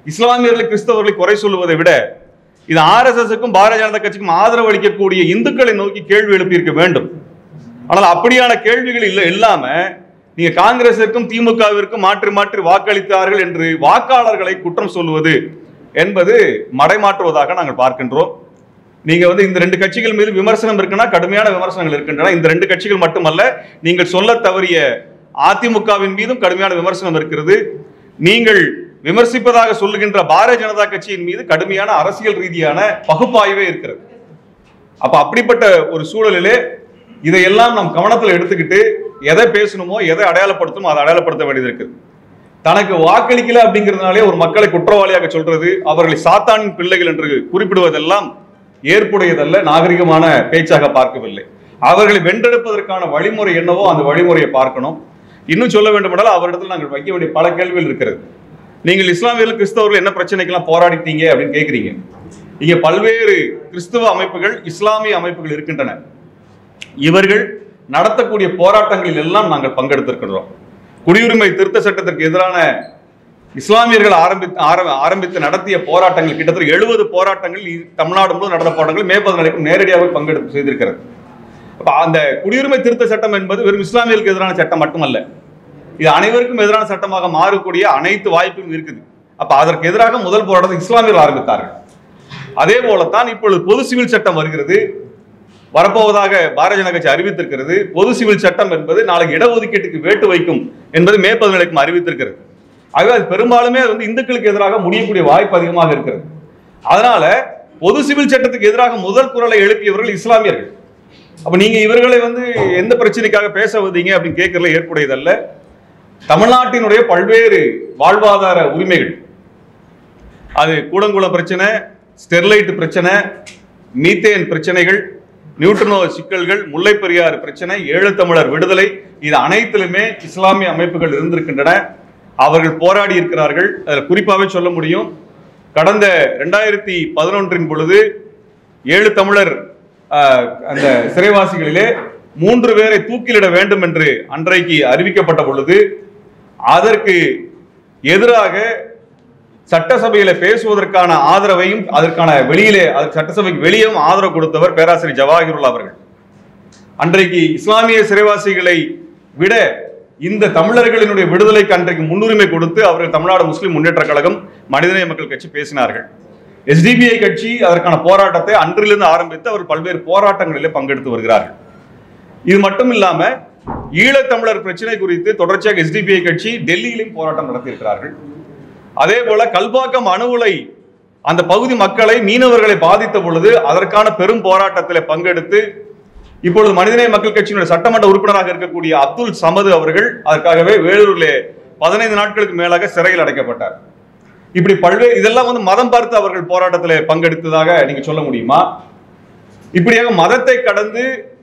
இஸ்லாமியர்களை கிறிஸ்தவர்களை குறை சொல்லுவதை விட இது RSSக்கும் பாரதிய ஜனதா கட்சிக்கும் ஆதரவு அளிக்கக்கூடிய இந்துக்களை நோக்கி கேள்வி எழுப்பியிருக்க வேண்டும். ஆனால் அப்படியான கேள்விகள் இல்லாம நீங்க காங்கிரசிற்கும் திமுகவிற்கும் மாற்றி மாற்றி வாக்களித்தார்கள் என்று வாக்காளர்களை குற்றம் சொல்லுவது என்பது மடைமாற்றுவதாக நாங்கள் பார்க்கின்றோம். நீங்க இந்த ரெண்டு கட்சிகள் மீது விமர்சனம் இருக்குன்னா கடுமையான விமர்சனங்கள் இருக்கின்றன. இந்த ரெண்டு கட்சிகள் மட்டுமல்ல, நீங்கள் சொல்ல தவறிய அதிமுகவின் மீதும் கடுமையான விமர்சனம் இருக்கிறது. நீங்கள் விமர்சிப்பதாக சொல்லுகின்ற பாரதிய ஜனதா கட்சியின் மீது கடுமையான அரசியல் ரீதியான பகுப்பாய்வே இருக்கிறது. அப்ப அப்படிப்பட்ட ஒரு சூழலிலே இதையெல்லாம் நாம் கவனத்தில் எடுத்துக்கிட்டு எதை பேசணுமோ எதை அடையாளப்படுத்தணுமோ அதை அடையாளப்படுத்த வேண்டியது இருக்குது. தனக்கு வாக்களிக்கல அப்படிங்கிறதுனாலே ஒரு மக்களை குற்றவாளியாக சொல்றது, அவர்களை சாத்தானின் பிள்ளைகள் என்று குறிப்பிடுவதெல்லாம் ஏற்புடையதல்ல, நாகரிகமான பேச்சாக பார்க்கவில்லை. அவர்களை வென்றெடுப்பதற்கான வழிமுறை என்னவோ அந்த வழிமுறையை பார்க்கணும். இன்னும் சொல்ல வேண்டும் என்றால் அவரிடத்தில் நாங்கள் வைக்க வேண்டிய பல கேள்விகள் இருக்கிறது. நீங்கள் இஸ்லாமியர்கள் கிறிஸ்தவர்கள் என்ன பிரச்சனைக்கெல்லாம் போராடிட்டீங்க அப்படின்னு கேட்குறீங்க. இங்க பல்வேறு கிறிஸ்தவ அமைப்புகள் இஸ்லாமிய அமைப்புகள் இருக்கின்றன. இவர்கள் நடத்தக்கூடிய போராட்டங்களில் எல்லாம் நாங்கள் பங்கெடுத்திருக்கின்றோம். குடியுரிமை திருத்த சட்டத்திற்கு எதிரான இஸ்லாமியர்கள் ஆரம்பித்து நடத்திய போராட்டங்கள் கிட்டத்தட்ட 70 போராட்டங்கள் தமிழ்நாடு முழுவதும் நடந்த போராட்டங்கள் மே 14 நேரடியாக பங்கெடுத்து செய்திருக்கிறது. அப்ப அந்த குடியுரிமை திருத்த சட்டம் என்பது வெறும் இஸ்லாமியர்களுக்கு எதிரான சட்டம் மட்டுமல்ல, இது அனைவருக்கும் எதிரான சட்டமாக மாறக்கூடிய அனைத்து வாய்ப்பும் இருக்குது. அப்ப அதற்கு எதிராக முதல் போராட்டத்தை இஸ்லாமியர்கள் ஆரம்பித்தார்கள். அதே போலத்தான் இப்பொழுது பொது சிவில் சட்டம் வருகிறது, வரப்போவதாக பாரதிய ஜனதா கட்சி அறிவித்திருக்கிறது. பொது சிவில் சட்டம் என்பது நாளைக்கு இடஒதுக்கீட்டுக்கு வேட்டு வைக்கும் என்பது மே 14 அறிவித்திருக்கிறது. ஆகவே அது பெரும்பாலுமே இந்துக்களுக்கு எதிராக முடியக்கூடிய வாய்ப்பு அதிகமாக இருக்கிறது. அதனால பொது சிவில் சட்டத்துக்கு எதிராக முதல் குரலை எழுப்பியவர்கள் இஸ்லாமியர்கள். அப்ப நீங்க இவர்களை எந்த பிரச்சனைக்காக பேச வந்தீங்க அப்படின்னு கேட்கறதுல ஏற்புடையதல்ல. தமிழ்நாட்டினுடைய பல்வேறு வாழ்வாதார உரிமைகள், அது கூடங்குளம் பிரச்சனை, ஸ்டெர்லைட் பிரச்சனை, மீத்தேன் பிரச்சனைகள், நியூட்ரினோ சிக்கல்கள், முல்லை பெரியாறு பிரச்சனை, ஈழத்தமிழர் விடுதலை, இது அனைத்திலுமே இஸ்லாமிய அமைப்புகள் இருந்திருக்கின்றன. அவர்கள் போராடி இருக்கிறார்கள். அதில் குறிப்பாகவே சொல்ல முடியும், கடந்த 2011 பொழுது 7 தமிழர் அந்த சிறைவாசிகளிலே 3 பேரை தூக்கிலிட வேண்டும் என்று அன்றைக்கு அறிவிக்கப்பட்ட பொழுது அதற்கு எதிராக சட்டசபையில பேசுவதற்கான ஆதரவையும் அதற்கான வெளியிலே சட்டசபைக்கு வெளியேவும் ஆதரவு கொடுத்தவர் பேராசிரியர் ஜவாஹிருல்லா அவர்கள். அன்றைக்கு இஸ்லாமிய சிறைவாசிகளை விட இந்த தமிழர்களினுடைய விடுதலைக்கு அன்றைக்கு முன்னுரிமை கொடுத்து அவர்கள் தமிழ்நாடு முஸ்லிம் முன்னேற்ற கழகம், மனிதநேய மக்கள் கட்சி பேசினார்கள். SDPI கட்சி அதற்கான போராட்டத்தை அன்றிலிருந்து ஆரம்பித்து அவர் பல்வேறு போராட்டங்களிலே பங்கெடுத்து வருகிறார்கள். இது மட்டும் இல்லாம ஈழத்தமிழர் பிரச்சனை குறித்து தொடர்ச்சியாக SDPI கட்சி டெல்லியிலும் போராட்டம் நடத்தியிருக்கிறார்கள். அதே போல கல்பாக்கம் அணு உலை அந்த பகுதி மக்களை, மீனவர்களை பாதித்த பொழுது அதற்கான பெரும் போராட்டத்தில் பங்கெடுத்து இப்பொழுது மனிதநேய மக்கள் கட்சியினுடைய சட்டமன்ற உறுப்பினராக இருக்கக்கூடிய அப்துல் சமது அவர்கள் அதற்காகவே வேலூரிலே 15 நாட்களுக்கு மேலாக சிறையில் அடைக்கப்பட்டார். இப்படி பல்வேறு இதெல்லாம் மதம் பார்த்து அவர்கள் போராட்டத்தில் பங்கெடுத்ததாக நீங்க சொல்ல முடியுமா? இப்படியாக மதத்தை கடந்து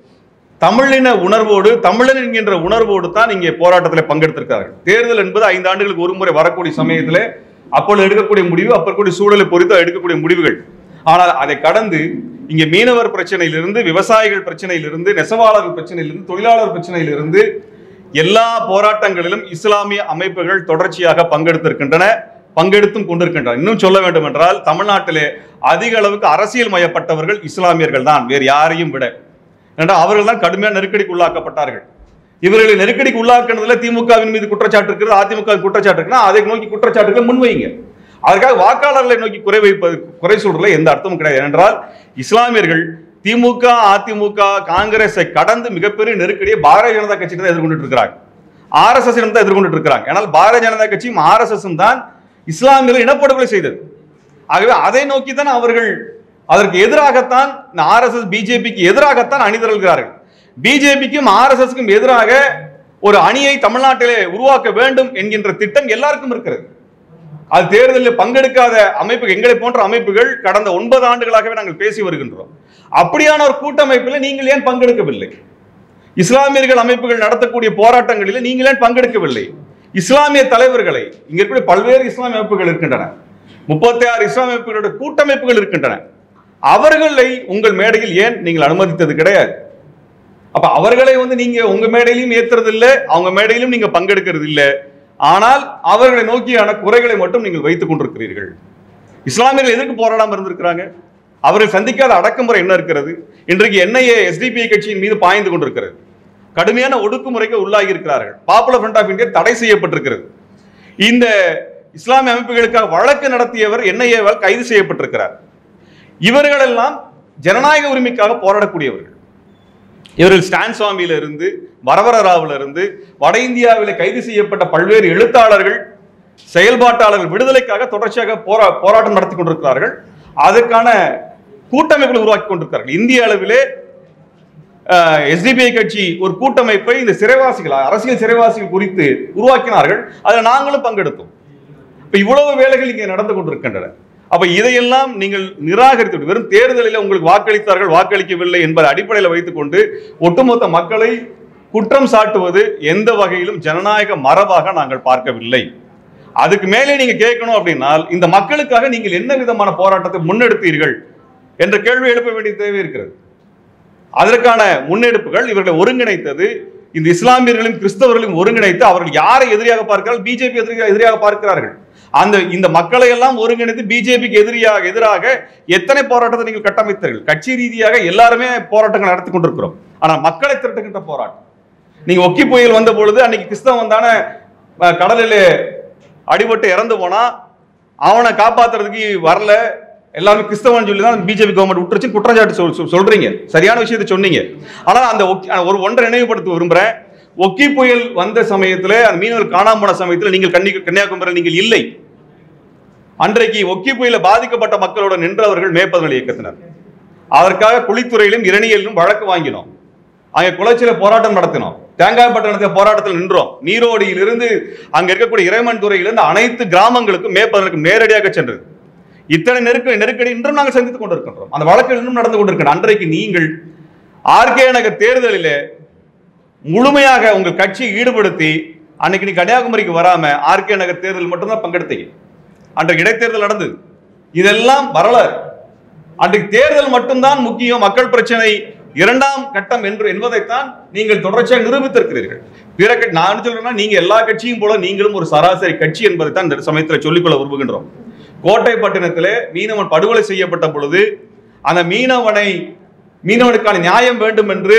தமிழின உணர்வோடு, தமிழன் என்கின்ற உணர்வோடு தான் இங்கே போராட்டத்தில் பங்கெடுத்திருக்கிறார்கள். தேர்தல் என்பது 5 ஆண்டுகளுக்கு ஒரு முறை வரக்கூடிய சமயத்தில் அப்பொழுது எடுக்கக்கூடிய முடிவு, அப்பக்கூடிய சூழலை பொறுத்து எடுக்கக்கூடிய முடிவுகள். ஆனால் அதை கடந்து இங்கே மீனவர் பிரச்சனையிலிருந்து, விவசாயிகள் பிரச்சனையிலிருந்து, நெசவாளர்கள் பிரச்சனையிலிருந்து, தொழிலாளர் பிரச்சனையிலிருந்து எல்லா போராட்டங்களிலும் இஸ்லாமிய அமைப்புகள் தொடர்ச்சியாக பங்கெடுத்திருக்கின்றன, பங்கெடுத்தும் கொண்டிருக்கின்றன. இன்னும் சொல்ல வேண்டும் என்றால் தமிழ்நாட்டிலே அதிக அளவுக்கு அரசியல் மயப்பட்டவர்கள் இஸ்லாமியர்கள் தான், வேறு யாரையும் விட. என்றால் அவர்கள் தான் கடுமையான நெருக்கடிக்கு உள்ளாக்கப்பட்டார்கள். இவர்களை நெருக்கடிக்கு உள்ளாக்குறதுல திமுகவின் மீது குற்றச்சாட்டு இருக்கிறது, அதிமுக குற்றச்சாட்டு இருக்குன்னா அதை நோக்கி குற்றச்சாட்டுகளை முன்வைங்க. அதற்காக வாக்காளர்களை நோக்கி குறை சொல்றதுல எந்த அர்த்தமும் கிடையாது. என்றால் இஸ்லாமியர்கள் திமுக, அதிமுக, காங்கிரஸை கடந்து மிகப்பெரிய நெருக்கடியை பாரதிய ஜனதா கட்சி தான் எதிர்கொண்டு இருக்கிறாங்க, RSS தான் எதிர்கொண்டு இருக்கிறாங்க. ஆனால் பாரதிய ஜனதா கட்சியும் RSS தான் இஸ்லாமியர்கள் இனப்படுகொலை செய்தது. ஆகவே அதை நோக்கி தான் அவர்கள், அதற்கு எதிராகத்தான் RSS பிஜேபிக்கு எதிராகத்தான் அணிதிரள்கிறார்கள். பிஜேபிக்கும் RSSக்கும் எதிராக ஒரு அணியை தமிழ்நாட்டிலே உருவாக்க வேண்டும் என்கின்ற திட்டம் எல்லாருக்கும் இருக்கிறது. அது தேர்தலில் பங்கெடுக்காத அமைப்பு, எங்களை போன்ற அமைப்புகள் கடந்த 9 ஆண்டுகளாகவே நாங்கள் பேசி வருகின்றோம். அப்படியான ஒரு கூட்டமைப்பில் நீங்கள் ஏன் பங்கெடுக்கவில்லை? இஸ்லாமியர்கள் அமைப்புகள் நடத்தக்கூடிய போராட்டங்களில் நீங்கள் ஏன் பங்கெடுக்கவில்லை? இஸ்லாமிய தலைவர்களை, இங்க இருக்கக்கூடிய பல்வேறு இஸ்லாமிய அமைப்புகள் இருக்கின்றன, 36 இஸ்லாமிய அமைப்புகளுடைய கூட்டமைப்புகள் இருக்கின்றன, அவர்களை உங்கள் மேடையில் ஏன் நீங்கள் அனுமதித்தது கிடையாது? அப்ப அவர்களை நீங்க உங்க மேடையிலும் ஏத்துறது இல்லை, அவங்க மேடையிலும் நீங்க பங்கெடுக்கிறது இல்லை. ஆனால் அவர்களை நோக்கியான குறைகளை மட்டும் நீங்கள் வைத்துக் கொண்டிருக்கிறீர்கள். இஸ்லாமியர்கள் எதற்கு போராடாமல் இருந்திருக்கிறாங்க? அவர்கள் சந்திக்காத அடக்குமுறை என்ன இருக்கிறது? இன்றைக்கு என்ஐஏ எஸ்டிபிஐ கட்சியின் மீது பாய்ந்து கொண்டிருக்கிறது. கடுமையான ஒடுக்குமுறைக்கு உள்ளாகி இருக்கிறார்கள். பாப்புலர் ஃப்ரண்ட் ஆஃப் இந்தியா தடை செய்யப்பட்டிருக்கிறது. இந்த இஸ்லாமிய அமைப்புகளுக்காக வழக்கு நடத்தியவர் என்ஐஏவால் கைது செய்யப்பட்டிருக்கிறார். இவர்கள் எல்லாம் ஜனநாயக உரிமைக்காக போராடக்கூடியவர்கள். இவர்கள் ஸ்டான் சுவாமியில இருந்து, வரவர ராவுல இருந்து, வட இந்தியாவில் கைது செய்யப்பட்ட பல்வேறு எழுத்தாளர்கள், செயல்பாட்டாளர்கள் விடுதலைக்காக தொடர்ச்சியாக போராட்டம் நடத்தி கொண்டிருக்கிறார்கள். அதற்கான கூட்டமைப்புகளை உருவாக்கி கொண்டிருக்கிறார்கள். இந்திய அளவிலே எஸ்டிபிஐ கட்சி ஒரு கூட்டமைப்பை இந்த சிறைவாசிகள், அரசியல் சிறைவாசிகள் குறித்து உருவாக்கினார்கள். அதில் நாங்களும் பங்கெடுத்தோம். இப்ப இவ்வளவு வேலைகள் இங்கே நடந்து கொண்டிருக்கின்றன. அப்ப இதையெல்லாம் நீங்கள் நிராகரித்து வெறும் தேர்தலில் உங்களுக்கு வாக்களித்தார்கள், வாக்களிக்கவில்லை என்பதை அடிப்படையில் வைத்துக் கொண்டு ஒட்டுமொத்த மக்களை குற்றம் சாட்டுவது எந்த வகையிலும் ஜனநாயக மரபாக நாங்கள் பார்க்கவில்லை. அதுக்கு மேலே நீங்க கேட்கணும் அப்படின்னா, இந்த மக்களுக்காக நீங்கள் என்ன விதமான போராட்டத்தை முன்னெடுத்தீர்கள் என்ற கேள்வி எழுப்ப வேண்டிய தேவை இருக்கிறது. அதற்கான முன்னெடுப்புகள் இவர்களை ஒருங்கிணைத்தது இந்த இஸ்லாமியர்களையும் கிறிஸ்தவர்களையும் ஒருங்கிணைத்து அவர்கள் யாரை எதிரியாக பார்க்கிறார்கள்? பிஜேபி எதிரியாக பார்க்கிறார்கள். இந்த மக்களை எல்லாம் ஒருங்கிணைத்து பிஜேபிக்கு எதிராக எத்தனை போராட்டத்தை நீங்கள் கட்டமைத்தீர்கள்? கட்சி ரீதியாக எல்லாருமே போராட்டங்கள் நடத்தி கொண்டிருக்கிறோம். ஆனால் மக்களை திரட்டுகின்ற போராட்டம். நீங்க ஒக்கி புயல் வந்த பொழுது அன்னைக்கு கிறிஸ்தவன் தானே கடலில் அடிபட்டு இறந்து போனா, அவனை காப்பாத்துறதுக்கு வரல, எல்லாரும் கிறிஸ்தவன் சொல்லி தான் பிஜேபி கவர்மெண்ட் விட்டுருச்சு குற்றச்சாட்டு சொல்றீங்க. சரியான விஷயத்தை சொன்னீங்க. ஆனால் அந்த ஒன்றை நினைவுபடுத்த விரும்புறேன். ஒக்கி புயல் வந்த சமயத்தில், அந்த மீனவர் காணாம போன சமயத்தில் நீங்கள் கன்னியாகுமரியில் நீங்கள் இல்லை. அன்றைக்கு ஒக்கி புயல பாதிக்கப்பட்ட மக்களோட நின்றவர்கள் மேற்பதனல் இயக்கத்தினர். அதற்காக குளித்துறையிலும் இரணியலிலும் வழக்கு வாங்கினோம். அங்கே குளச்சில போராட்டம் நடத்தினோம். தேங்காய்பட்டணத்தை போராட்டத்தில் நின்றோம். நீரோடியிலிருந்து அங்க இருக்கக்கூடிய இறைமன் துறையிலிருந்து அனைத்து கிராமங்களுக்கும் மேற்பதனுக்கும் நேரடியாக சென்றது. இத்தனை நெருக்கடி இன்றும் நாங்கள் சந்தித்துக் கொண்டிருக்கின்றோம். அந்த வழக்கு இன்னும் நடந்து கொண்டிருக்கின்றன. அன்றைக்கு நீங்கள் ஆர்கே நகர் தேர்தலில் முழுமையாக உங்கள் கட்சியை ஈடுபடுத்தி அன்னைக்கு நீ கன்னியாகுமரிக்கு வராம ஆர்கே நகர் தேர்தல் மட்டும்தான் பங்கெடுத்தீங்க. அன்றைக்கு இடைத்தேர்தல் நடந்தது. இதெல்லாம் வரலாறு. அன்றைக்கு தேர்தல் மட்டும்தான் முக்கியம், மக்கள் பிரச்சனை இரண்டாம் கட்டம் என்பதைத்தான் நீங்கள் தொடர்ச்சியாக நிரூபித்திருக்கிறீர்கள். பிற நான் சொல்றேன்னா, நீங்க எல்லா கட்சியும் போல நீங்களும் ஒரு சராசரி கட்சி என்பதைத்தான் இந்த சமயத்தில் சொல்லிக்கொள்ள விரும்புகின்றோம். கோட்டைப்பட்டினத்திலே மீனவன் படுகொலை செய்யப்பட்ட பொழுது அந்த மீனவனுக்கான நியாயம் வேண்டும் என்று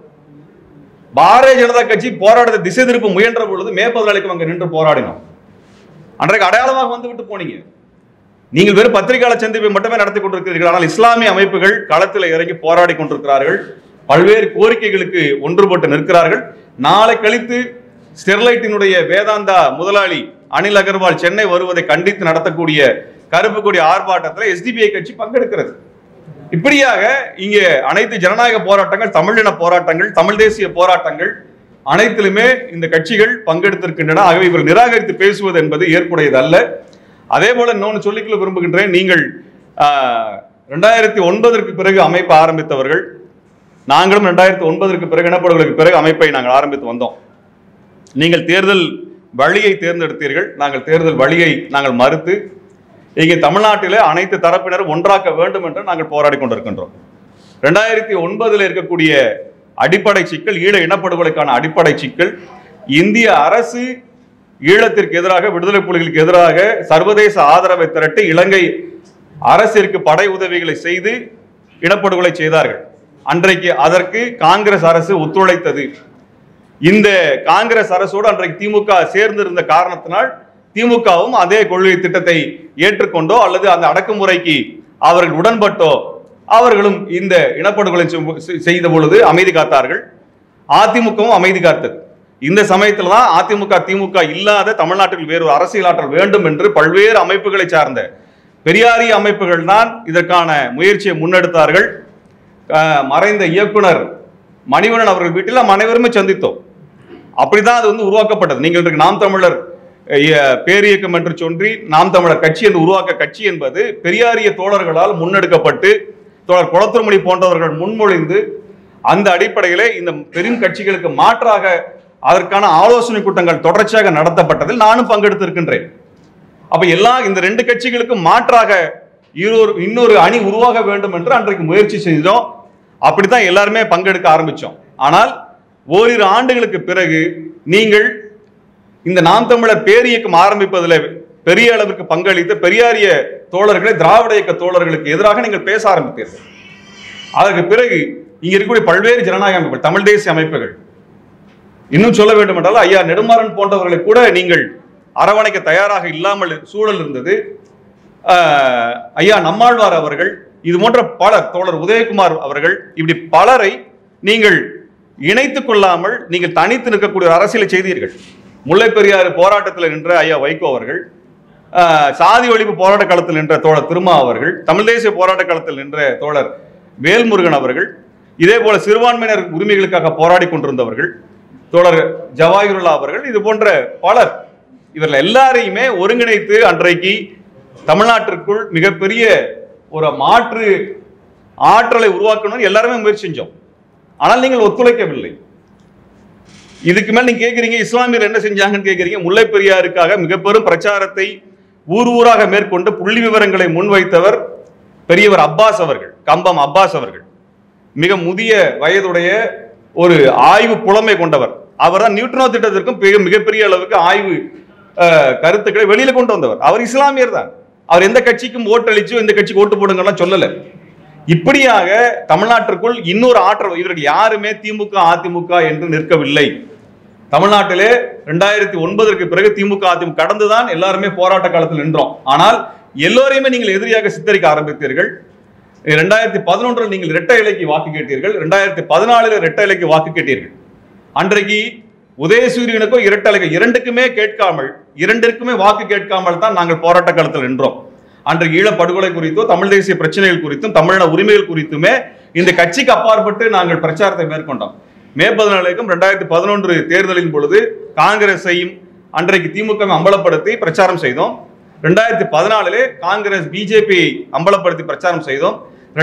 பாரதிய ஜனதா கட்சி போராட்டத்தை திசை திருப்ப முயன்ற பொழுது மேற்பதனாளிக்கு அங்க நின்று போராடினோம். அன்றைக்கு அடையாளமாக வந்து விட்டு போனீங்க. நீங்கள் வெறும் பத்திரிகையாளர் சந்திப்பை மட்டுமே நடத்தி கொண்டிருக்கிறீர்கள். ஆனால் இஸ்லாமிய அமைப்புகள் களத்தில் இறங்கி போராடி கொண்டிருக்கிறார்கள். பல்வேறு கோரிக்கைகளுக்கு ஒன்றுபட்டு நிற்கிறார்கள். நாளை கழித்து ஸ்டெர்லைட்டினுடைய வேதாந்தா முதலாளி அனில் அகர்வால் சென்னை வருவதை கண்டித்து நடத்தக்கூடிய கருப்பு கொடி ஆர்ப்பாட்டத்தில் எஸ்டிபிஐ கட்சி பங்கெடுக்கிறது. இப்படியாக இங்கே அனைத்து ஜனநாயக போராட்டங்கள், தமிழின போராட்டங்கள், தமிழ் தேசிய போராட்டங்கள் அனைத்திலுமே இந்த கட்சிகள் பங்கெடுத்திருக்கின்றன. ஆகவே இவர் நிராகரித்து பேசுவது என்பது ஏற்புடையது அல்ல. அதே போல இன்னொன்று சொல்லிக்கொள்ள விரும்புகின்றேன். நீங்கள் 2009 பிறகு அமைப்பு ஆரம்பித்தவர்கள். நாங்களும் 2009 பிறகு இனப்படுகொலைக்கு பிறகு அமைப்பை நாங்கள் ஆரம்பித்து வந்தோம். நீங்கள் தேர்தல் வழியை தேர்ந்தெடுத்தீர்கள். நாங்கள் தேர்தல் வழியை மறுத்து இங்கே தமிழ்நாட்டிலே அனைத்து தரப்பினரும் ஒன்றாக்க வேண்டும் என்று நாங்கள் போராடி கொண்டிருக்கின்றோம். 2009 இருக்கக்கூடிய அடிப்படை சிக்கல், ஈழ இனப்படுகொலைக்கான அடிப்படை சிக்கல், இந்திய அரசு ஈழத்திற்கு எதிராக, விடுதலை புலிகளுக்கு எதிராக சர்வதேச ஆதரவை திரட்டி இலங்கை அரசிற்கு படை உதவிகளை செய்து இனப்படுகொலை செய்தார்கள். அன்றைக்கு அதற்கு காங்கிரஸ் அரசு ஒத்துழைத்தது. இந்த காங்கிரஸ் அரசோடு அன்றைக்கு திமுக சேர்ந்திருந்த காரணத்தினால் திமுகவும் அதே கொள்கை திட்டத்தை ஏற்றுக்கொண்டோ அல்லது அந்த அடக்குமுறைக்கு அவர்கள் உடன்பட்டோ அவர்களும் இந்த இனப்படுகொலை செய்த பொழுது அமைதி காத்தார்கள். அதிமுகவும் அமைதி காத்தது. இந்த சமயத்தில் தான் அதிமுக திமுக இல்லாத தமிழ்நாட்டில் வேறு ஒரு அரசியல் ஆற்றல் வேண்டும் என்று பல்வேறு அமைப்புகளை சார்ந்த பெரியாரிய அமைப்புகள் தான் இதற்கான முயற்சியை முன்னெடுத்தார்கள். மறைந்த இயக்குனர் மணிவண்ணன் அவர்கள் வீட்டில் நாம் அனைவருமே சந்தித்தோம். அப்படிதான் அது உருவாக்கப்பட்டது. நீங்கள் நாம் தமிழர் பேரியக்கம் என்று சொல்லி நாம் தமிழர் கட்சி என்று உருவாக்க கட்சி என்பது பெரியாரிய தோழர்களால் முன்னெடுக்கப்பட்டு தோழர் குளத்தூர்மணி போன்றவர்கள் முன்மொழிந்து அந்த அடிப்படையிலே இந்த பெரும் கட்சிகளுக்கு மாற்றாக அதற்கான ஆலோசனை கூட்டங்கள் தொடர்ச்சியாக நடத்தப்பட்டதில் நானும் பங்கெடுத்திருக்கின்றேன். அப்ப இந்த ரெண்டு கட்சிகளுக்கும் மாற்றாக இன்னொரு அணி உருவாக வேண்டும் என்று அன்றைக்கு முயற்சி செய்தோம். அப்படித்தான் எல்லாருமே பங்கெடுக்க ஆரம்பிச்சோம். ஆனால் ஓரிரு ஆண்டுகளுக்கு பிறகு நீங்கள் இந்த நாம் தமிழர் பேரியக்கம் ஆரம்பிப்பதில் பெரிய அளவிற்கு பங்களித்த பெரியாரிய தோழர்களை திராவிட இயக்க தோழர்களுக்கு எதிராக நீங்கள் பேச ஆரம்பித்தீர்கள். அதற்கு பிறகு இங்க இருக்கக்கூடிய பல்வேறு ஜனநாயக அமைப்புகள், தமிழ் தேசிய அமைப்புகள், இன்னும் சொல்ல வேண்டும் என்றால் ஐயா நெடுமாறன் போன்றவர்களை கூட நீங்கள் அரவணைக்க தயாராக இல்லாமல் சூழல் இருந்தது. ஐயா நம்மாழ்வார் அவர்கள், இது போன்ற பலர், தோழர் உதயகுமார் அவர்கள், இப்படி பலரை நீங்கள் இணைத்துக் கொள்ளாமல் நீங்கள் தனித்து நிற்கக்கூடிய அரசியலை செய்தீர்கள். முல்லை பெரியாறு போராட்டத்தில் நின்ற ஐயா வைகோ அவர்கள், சாதி ஒழிப்பு போராட்ட களத்தில் நின்ற தோழர் திருமா அவர்கள், தமிழ் தேசிய போராட்ட களத்தில் நின்ற தோழர் வேல்முருகன் அவர்கள், இதே போல சிறுபான்மையினர் உரிமைகளுக்காக போராடி கொண்டிருந்தவர்கள் தோழர் ஜவாஹிருல்லா அவர்கள், இது போன்ற பலர், இவர்கள் எல்லாரையுமே ஒருங்கிணைத்து அன்றைக்கு தமிழ்நாட்டிற்குள் மிகப்பெரிய ஒரு மாற்று ஆற்றலை உருவாக்கணும்னு எல்லாருமே முயற்சி செஞ்சோம். ஆனால் நீங்கள் ஒத்துழைக்கவில்லை. இதுக்கு மேல் நீங்க கேட்குறீங்க இஸ்லாமியர் என்ன செஞ்சாங்கன்னு கேட்குறீங்க. முல்லை பெரியாருக்காக மிக பெரும் பிரச்சாரத்தை ஊர் ஊராக மேற்கொண்டு புள்ளி விவரங்களை முன்வைத்தவர் பெரியவர் அப்பாஸ் அவர்கள், கம்பம் அப்பாஸ் அவர்கள். மிக முதிய வயதுடைய ஒரு ஆய்வு புலமை கொண்டவர். அவர் தான் நியூட்ரினோ திட்டத்திற்கும் மிகப்பெரிய அளவுக்கு ஆய்வு கருத்துக்களை வெளியில கொண்டு வந்தவர். அவர் இஸ்லாமியர் தான். அவர் எந்த கட்சிக்கும் ஓட்டளிச்சு இந்த கட்சிக்கு ஓட்டு போடுங்கலாம் சொல்லல. இப்படியாக தமிழ்நாட்டிற்குள் இன்னொரு ஆற்றல், இவர்கள் யாருமே திமுக அதிமுக என்று நிற்கவில்லை. தமிழ்நாட்டிலே 2009 பிறகு திமுக அதிமுக கடந்துதான் எல்லாருமே போராட்ட காலத்தில் நின்றோம். ஆனால் எல்லோரையுமே நீங்கள் எதிரியாக சித்தரிக்க ஆரம்பித்தீர்கள். 2011 நீங்கள் இரட்டை இலைக்கு வாக்கு கேட்டீர்கள். 2014 இரட்டை இலைக்கு வாக்கு கேட்டீர்கள். அன்றைக்கு உதயசூரியனுக்கும் இரட்டை இலைக்கு இரண்டிற்குமே வாக்கு கேட்காமல் தான் நாங்கள் போராட்ட காலத்தில் நின்றோம். அன்றைக்கு ஈழப்படுகொலை குறித்தோ தமிழ் தேசிய பிரச்சனைகள் குறித்தும் தமிழக உரிமைகள் குறித்துமே இந்த கட்சிக்கு அப்பாற்பட்டு நாங்கள் பிரச்சாரத்தை மேற்கொண்டோம். மே 14 2011 தேர்தலின் பொழுது காங்கிரஸையும் அன்றைக்கு திமுக அம்பலப்படுத்தி பிரச்சாரம் செய்தோம். 2014 காங்கிரஸ் பிஜேபியை அம்பலப்படுத்தி பிரச்சாரம் செய்தோம்.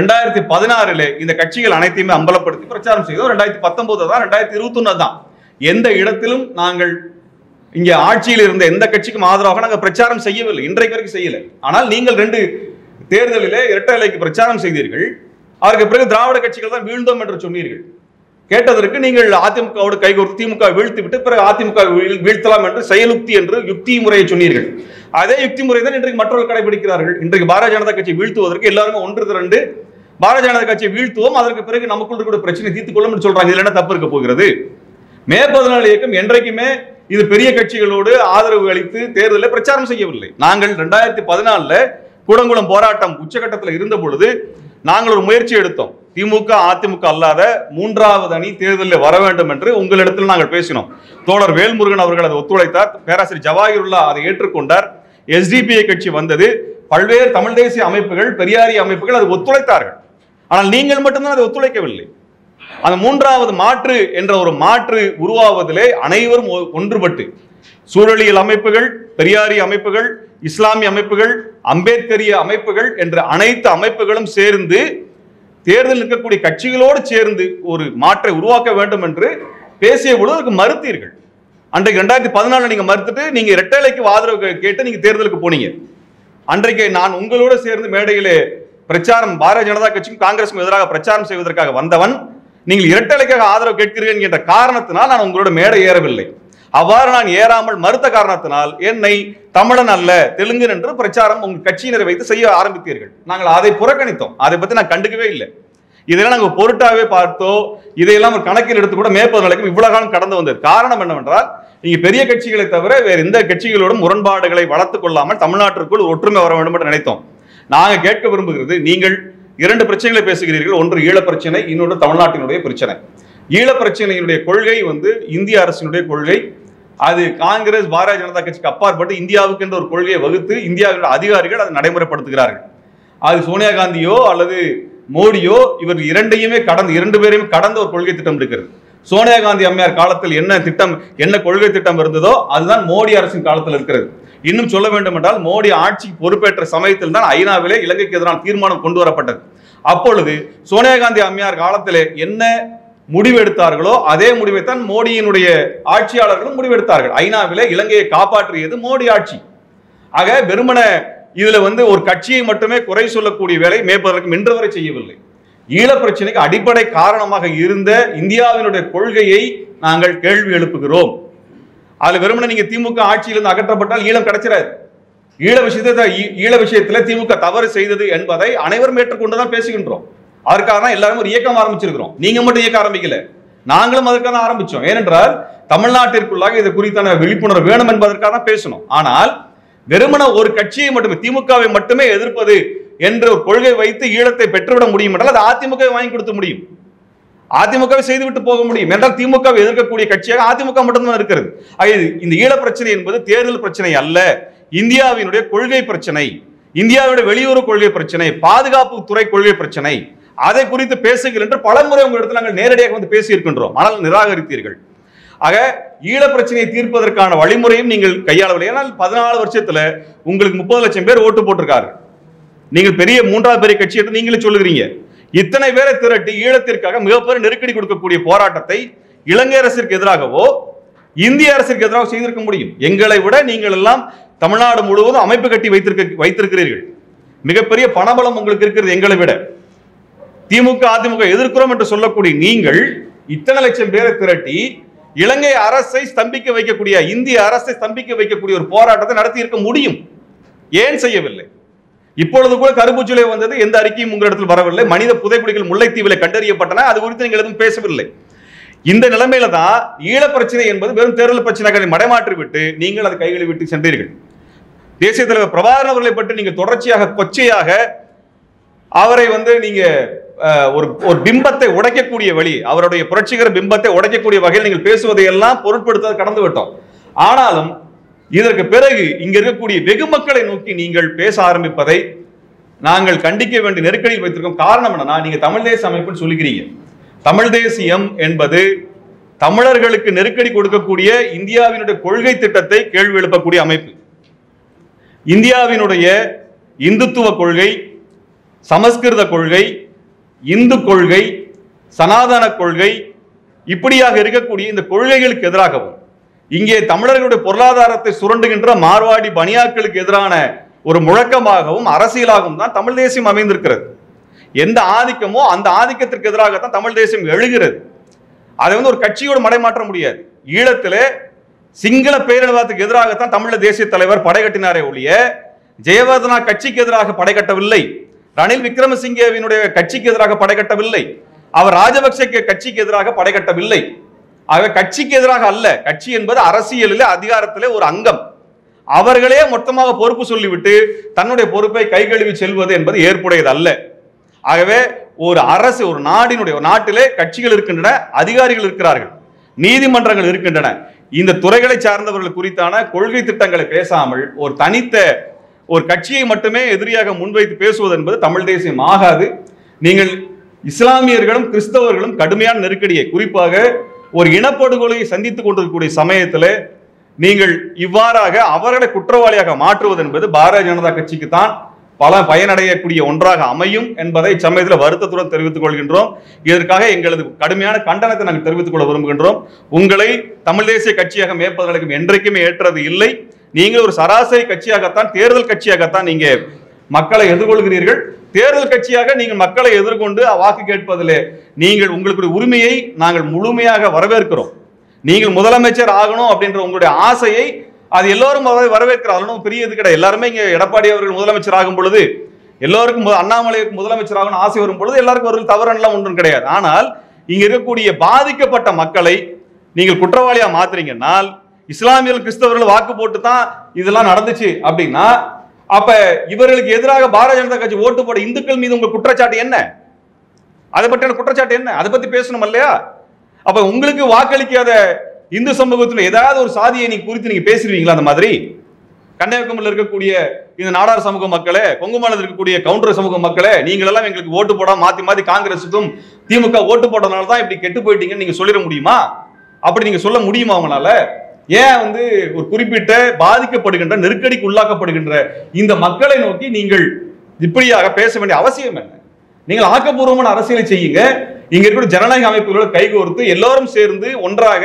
2016 இந்த கட்சிகள் அனைத்தையுமே அம்பலப்படுத்தி பிரச்சாரம் செய்தோம். 2019 தான், 2021 தான். எந்த இடத்திலும் நாங்கள் இங்கே ஆட்சியில் இருந்த எந்த கட்சிக்கும் ஆதரவாக நாங்கள் பிரச்சாரம் செய்யவில்லை, இன்றைக்கு வரைக்கும் செய்யல. ஆனால் நீங்கள் 2 தேர்தலிலே இரட்டை இலைக்கு பிரச்சாரம் செய்தீர்கள். அதற்கு பிறகு திராவிட கட்சிகள் தான் வீழ்ந்தோம் என்று சொன்னீர்கள். கேட்டதற்கு நீங்கள் அதிமுகவோடு கைகோர்த்து திமுக வீழ்த்தி விட்டு பிறகு அதிமுக வீழ்த்தலாம் என்று செயலுக்தி என்று யுக்தி முறையை சொன்னீர்கள். அதே யுக்தி முறை தான் இன்றைக்கு மற்றவர்கள் கடைபிடிக்கிறார்கள். இன்றைக்கு பாரதிய ஜனதா கட்சி வீழ்த்துவதற்கு எல்லாருமே ஒன்று திரண்டு பாரதிய ஜனதா கட்சியை வீழ்த்துவோம், அதற்கு பிறகு நமக்குள் இருக்கிற பிரச்சனை தீர்த்துக் கொள்ளும் சொல்றாங்க. இதுல என்ன தப்பு இருக்க போகிறது? மே 14 இயக்கம் என்றைக்குமே இது பெரிய கட்சிகளோடு ஆதரவு அளித்து தேர்தலில் பிரச்சாரம் செய்யவில்லை. நாங்கள் 2014 கூடங்குளம் போராட்டம் உச்சகட்டத்தில் இருந்த பொழுது நாங்கள் ஒரு முயற்சி எடுத்தோம். திமுக அதிமுக அல்லாத 3வது அணி தேர்தலில் வர வேண்டும் என்று உங்களிடத்தில் நாங்கள் பேசினோம். தோழர் வேல்முருகன் அவர்கள் அதை ஒத்துழைத்தார். பேராசிரியர் ஜவாஹிருல்லா அதை ஏற்றுக்கொண்டார். SDPI கட்சி வந்தது. பல்வேறு தமிழ் தேசிய அமைப்புகள், பெரியாரிய அமைப்புகள் அதை ஒத்துழைத்தார்கள். ஆனால் நீங்கள் மட்டும்தான் அதை ஒத்துழைக்கவில்லை. அந்த 3வது மாற்று என்ற ஒரு மாற்று உருவாவதிலே அனைவரும் ஒன்றுபட்டு சூழலியல் அமைப்புகள், பெரியாரிய அமைப்புகள், இஸ்லாமிய அமைப்புகள், அம்பேத்கரிய அமைப்புகள் என்ற அனைத்து அமைப்புகளும் சேர்ந்து தேர்தல் நிற்கக்கூடிய கட்சிகளோடு சேர்ந்து ஒரு மாற்றை உருவாக்க வேண்டும் என்று பேசிய பொழுது அதுக்கு மறுத்தீர்கள். அன்றைக்கு 2014 நீங்க மறுத்துட்டு நீங்க இரட்டை இலைக்கு ஆதரவு கேட்டு நீங்க தேர்தலுக்கு போனீங்க. அன்றைக்கு நான் உங்களோடு சேர்ந்து மேடையிலே பிரச்சாரம் பாரதிய ஜனதா கட்சிக்கும் காங்கிரஸுக்கும் எதிராக பிரச்சாரம் செய்வதற்காக வந்தவன். நீங்கள் இரட்டை இலைக்காக ஆதரவு கேட்கிறீர்கள் என்ற காரணத்தினால் நான் உங்களோட மேடை ஏறவில்லை. அவ்வாறு நான் ஏறாமல் மறுத்த காரணத்தினால் என்னை தமிழன் அல்ல தெலுங்கன் என்று பிரச்சாரம் உங்கள் கட்சியினரை வைத்து செய்ய ஆரம்பித்தீர்கள். நாங்கள் அதை புறக்கணித்தோம். அதை பற்றி நான் கண்டுக்கவே இல்லை. இதெல்லாம் நாங்கள் பொருட்டாவே பார்த்தோ இதையெல்லாம் ஒரு கணக்கில் எடுத்து கூட மே 14 இவ்வளவு காலம் கடந்து வந்தது. காரணம் என்னவென்றால் இங்கே பெரிய கட்சிகளை தவிர வேறு எந்த கட்சிகளோடும் முரண்பாடுகளை வளர்த்துக் கொள்ளாமல் தமிழ்நாட்டிற்குள் ஒற்றுமை வர வேண்டும் என்று நினைத்தோம். நாங்கள் கேட்க விரும்புகிறது, நீங்கள் 2 பிரச்சனைகளை பேசுகிறீர்கள். ஒன்று ஈழ பிரச்சனை, இன்னொன்று தமிழ்நாட்டினுடைய பிரச்சனை. ஈழ பிரச்சனையினுடைய கொள்கை இந்திய அரசினுடைய கொள்கை. அது காங்கிரஸ் பாரதிய ஜனதா கட்சிக்கு அப்பாற்பட்டு இந்தியாவுக்கு என்ற ஒரு கொள்கையை வகுத்து இந்தியாவுடைய அதிகாரிகள் அதை நடைமுறைப்படுத்துகிறார்கள். அது சோனியா காந்தியோ அல்லது மோடியோ இவர் 2 பேரையுமே கடந்த ஒரு கொள்கை திட்டம் இருக்கிறது. சோனியா காந்தி அம்மையார் காலத்தில் என்ன கொள்கை திட்டம் இருந்ததோ அதுதான் மோடி அரசின் காலத்தில் இருக்கிறது. இன்னும் சொல்ல வேண்டும் என்றால் மோடி ஆட்சி பொறுப்பேற்ற சமயத்தில் தான் ஐநாவிலே இலங்கைக்கு எதிரான தீர்மானம் கொண்டு வரப்பட்டது. அப்பொழுது சோனியா காந்தி அம்மையார் காலத்திலே என்ன முடிவெடுத்தார்களோ அதே முடிவைத்தான் மோடியினுடைய ஆட்சியாளர்களும் முடிவெடுத்தார்கள். ஐநாவிலே இலங்கையை காப்பாற்றியது மோடி ஆட்சி. ஆக வெறுமன இதுல ஒரு கட்சியை மட்டுமே குறை சொல்லக்கூடிய வேலை மே 14 இன்று வரை செய்யவில்லை. ஈழ பிரச்சனைக்கு அடிப்படை காரணமாக இருந்த இந்தியாவினுடைய கொள்கையை நாங்கள் கேள்வி எழுப்புகிறோம். அதுல வெறுமனே நீங்க திமுக ஆட்சியிலிருந்து அகற்றப்பட்டால் ஈழம் கிடைச்சிடாது. ஈழ விஷயத்துல திமுக தவறு செய்தது என்பதை அனைவரும் ஏற்றுக்கொண்டுதான் பேசுகின்றோம். அதற்காக தான் எல்லாரும் ஒரு இயக்கம் ஆரம்பிச்சிருக்கிறோம். நீங்க மட்டும் இயக்கம் ஆரம்பிக்கல, நாங்களும் அதற்காக தான் ஆரம்பிச்சோம். ஏனென்றால் தமிழ்நாட்டிற்குள்ளாக இது குறித்தான விழிப்புணர்வு வேணும் என்பதற்காக தான் பேசணும். ஆனால் வெறுமன ஒரு கட்சியை மட்டுமே, திமுகவை மட்டுமே எதிர்ப்பது என்ற ஒரு கொள்கை வைத்து ஈழத்தை பெற்றுவிட முடியும் என்றால் அது அதிமுகவை வாங்கி கொடுக்க முடியும், அதிமுகவை செய்துவிட்டு போக முடியும். என்றால் திமுகவை எதிர்க்கக்கூடிய கட்சியாக அதிமுக மட்டும்தான் இருக்கிறது. இந்த ஈழ பிரச்சனை என்பது தேர்தல் பிரச்சனை அல்ல, இந்தியாவினுடைய கொள்கை பிரச்சனை, இந்தியாவுடைய வெளியுறவு கொள்கை பிரச்சனை, பாதுகாப்பு துறை கொள்கை பிரச்சனை. அதை குறித்து பேசுங்கள் என்று பலமுறை உங்களிடத்தில் நாங்கள் நேரடியாக வந்து பேசி இருக்கின்றோம், ஆனால் நிராகரித்தீர்கள். ஆக ஈழ பிரச்சனையை தீர்ப்பதற்கான வழிமுறையும் நீங்கள் கையாளவில்லை. ஏன்னால் 14 வருஷத்துல உங்களுக்கு 30 லட்சம் பேர் ஓட்டு போட்டிருக்காரு. நீங்கள் பெரிய மூன்றாவது பெரிய கட்சி என்று நீங்களே சொல்லுகிறீங்க. இத்தனை பேரை திரட்டி ஈழத்திற்காக மிகப்பெரிய நெருக்கடி கொடுக்கக்கூடிய போராட்டத்தை இலங்கை அரசிற்கு எதிராகவோ இந்திய அரசிற்கு எதிராக செய்திருக்க முடியும். எங்களை விட நீங்கள் எல்லாம் தமிழ்நாடு முழுவதும் அமைப்பு கட்டி வைத்திருக்கிறீர்கள். மிகப்பெரிய பணபலம் உங்களுக்கு இருக்கிறது எங்களை விட. திமுக அதிமுக எதிர்க்கிறோம் என்று சொல்லக்கூடிய நீங்கள் இத்தனை லட்சம் பேரை திரட்டி இலங்கை அரசை ஸ்தம்பிக்க வைக்கக்கூடிய, இந்திய அரசை ஸ்தம்பிக்க வைக்கக்கூடிய ஒரு போராட்டத்தை நடத்தி இருக்க முடியும். ஏன் செய்யவில்லை? இப்பொழுது கூட கரும்புச்சுளை வந்தது, எந்த அறிக்கையும் உங்களிடத்தில் வரவில்லை. மனித புதைக்குழிகள் முல்லைத்தீவில் கண்டறியப்பட்டன, அது குறித்து நீங்கள் எதுவும் பேசவில்லை. இந்த நிலைமையில தான் ஈழ பிரச்சனை என்பது வெறும் தேர்தல் பிரச்சனைகளை மடைமாற்றி விட்டு நீங்கள் அதை கைகளை விட்டு சென்றீர்கள். தேசிய தலைவர் பிரபாகரன் அவர்களை பற்றி நீங்கள் தொடர்ச்சியாக கொச்சையாக அவரை வந்து நீங்க ஒரு பிம்பத்தை உடைக்கக்கூடிய வழி, அவருடைய புரட்சிகர பிம்பத்தை உடைக்கக்கூடிய வகையில் நீங்கள் பேசுவதை எல்லாம் பொருட்படுத்த கடந்து விட்டோம். ஆனாலும் இதற்கு பிறகு இங்க இருக்கக்கூடிய வெகு மக்களை நோக்கி நீங்கள் பேச ஆரம்பிப்பதை நாங்கள் கண்டிக்க வேண்டிய நெருக்கடியில் வைத்திருக்கோம். காரணம் என்னன்னா, நீங்க தமிழ் தேசிய அமைப்புன்னு சொல்லிக்கிறீங்க. தமிழ் தேசியம் என்பது தமிழர்களுக்கு நெருக்கடி கொடுக்கக்கூடிய இந்தியாவினுடைய கொள்கை திட்டத்தை கேள்வி எழுப்பக்கூடிய அமைப்பு. இந்தியாவினுடைய இந்துத்துவ கொள்கை, சமஸ்கிருத கொள்கை, இந்து கொள்கை, சனாதன கொள்கை, இப்படியாக இருக்கக்கூடிய இந்த கொள்கைகளுக்கு எதிராகவும் இங்கே தமிழர்களுடைய பொருளாதாரத்தை சுரண்டுகின்ற மார்வாடி பனியாக்களுக்கு எதிரான ஒரு முழக்கமாகவும் அரசியலாகவும் தான் தமிழ் தேசியம் அமைந்திருக்கிறது. எந்த ஆதிக்கமோ அந்த ஆதிக்கத்திற்கு எதிராகத்தான் தமிழ் தேசியம் எழுகிறது. அதை வந்து ஒரு கட்சியோடு மடைமாற்ற முடியாது. ஈழத்திலே சிங்கள பேரினவாதத்துக்கு எதிராகத்தான் தமிழ் தேசிய தலைவர் படைகட்டினாரே ஒழிய ஜெயவர்தனா கட்சிக்கு எதிராக படைகட்டவில்லை, ரணில் விக்ரமசிங்கவினுடைய கட்சிக்கு எதிராக படைகட்டவில்லை, அவர் ராஜபக்சே கட்சிக்கு எதிராக படைகட்டவில்லை. ஆகவே கட்சிக்கு எதிராக அல்ல, கட்சி என்பது அரசியலில் அதிகாரத்திலே ஒரு அங்கம். அவர்களே மொத்தமாக பொறுப்பு சொல்லிவிட்டு தன்னுடைய பொறுப்பை கைகழுவி செல்வது என்பது ஏற்புடையது அல்ல. ஆகவே ஒரு அரசு, ஒரு நாட்டிலே கட்சிகள் இருக்கின்றன, அதிகாரிகள் இருக்கிறார்கள், நீதிமன்றங்கள் இருக்கின்றன. இந்த துறைகளை சார்ந்தவர்கள் குறித்தான கொள்கை திட்டங்களை பேசாமல் ஒரு தனித்த ஒரு கட்சியை மட்டுமே எதிரியாக முன்வைத்து பேசுவது என்பது தமிழ் தேசியம் ஆகாது. நீங்கள் இஸ்லாமியர்களும் கிறிஸ்தவர்களும் கடுமையான நெருக்கடியை, குறிப்பாக ஒரு இனப்படுகொலையை சந்தித்துக் கொண்டிருக்கக்கூடிய சமயத்தில் நீங்கள் இவ்வாறாக அவர்களை குற்றவாளியாக மாற்றுவது என்பது பாரதிய ஜனதா கட்சிக்கு தான் பல பயனடையக்கூடிய ஒன்றாக அமையும் என்பதை சமயத்தில் வருத்தத்துடன் தெரிவித்துக் கொள்கின்றோம். இதற்காக எங்களது கடுமையான கண்டனத்தை நாங்கள் தெரிவித்துக் கொள்ள விரும்புகின்றோம். உங்களை தமிழ் தேசிய கட்சியாக மேற்பதற்கு என்றைக்குமே ஏற்றது இல்லை. நீங்கள் ஒரு சராசரி கட்சியாகத்தான், தேர்தல் கட்சியாகத்தான் நீங்க மக்களை எதிர்கொள்கிறீர்கள். தேர்தல் கட்சியாக நீங்கள் மக்களை எதிர்கொண்டு வாக்கு கேட்பதிலே நீங்கள் உங்களுடைய உரிமையை நாங்கள் முழுமையாக வரவேற்கிறோம். நீங்கள் முதலமைச்சர் ஆகணும் அப்படின்ற உங்களுடைய ஆசையை அது எல்லோரும் வரவேற்கிறார்கள். பெரிய இது கிடையாது. எல்லாருமே இங்க எடப்பாடி அவர்கள் முதலமைச்சர் ஆகும் பொழுது எல்லோருக்கும், அண்ணாமலைக்கு முதலமைச்சர் ஆகணும் ஆசை வரும் பொழுது எல்லாருக்கும் ஒரு தவறெல்லாம் ஒன்றும் கிடையாது. ஆனால் இங்க இருக்கக்கூடிய பாதிக்கப்பட்ட மக்களை நீங்கள் குற்றவாளியா மாத்துறீங்கன்னால், இஸ்லாமியர்கள் கிறிஸ்தவர்கள் வாக்கு போட்டு தான் இதெல்லாம் நடந்துச்சு அப்படின்னா, அப்ப இவர்களுக்கு எதிராக பாரதிய ஜனதா கட்சி ஓட்டு போட இந்துக்கள் மீது உங்க குற்றச்சாட்டு என்ன? அதை பற்றின குற்றச்சாட்டு என்ன? அதை பத்தி பேசணும் இல்லையா? அப்ப உங்களுக்கு வாக்களிக்காத இந்து சமூகத்தில் ஏதாவது ஒரு சாதியை நீங்க குறித்து நீங்க பேசுவீங்களா? அந்த மாதிரி கன்னியாகுமரியில் இருக்கக்கூடிய இந்த நாடார் சமூக மக்களே, கொங்குமலையில் இருக்கக்கூடிய கவுண்டர் சமூக மக்களே, நீங்கள் எல்லாம் எங்களுக்கு ஓட்டு போட மாத்தி காங்கிரஸுக்கும் திமுக ஓட்டு போட்டதுனால தான் இப்படி கெட்டு போயிட்டீங்கன்னு நீங்க சொல்லிட முடியுமா? அப்படி நீங்க சொல்ல முடியுமா அவங்களால? ஏன் வந்து ஒரு குறிப்பிட்ட பாதிக்கப்படுகின்ற, நெருக்கடிக்கு உள்ளாக்கப்படுகின்ற இந்த மக்களை நோக்கி நீங்கள் இப்படியாக பேச வேண்டிய அவசியம் என்ன? நீங்கள் ஆக்கப்பூர்வமான அரசியலை செய்யுங்க. இங்க இருக்கிற ஜனநாயக அமைப்புகளோடு கைகோர்த்து எல்லோரும் சேர்ந்து ஒன்றாக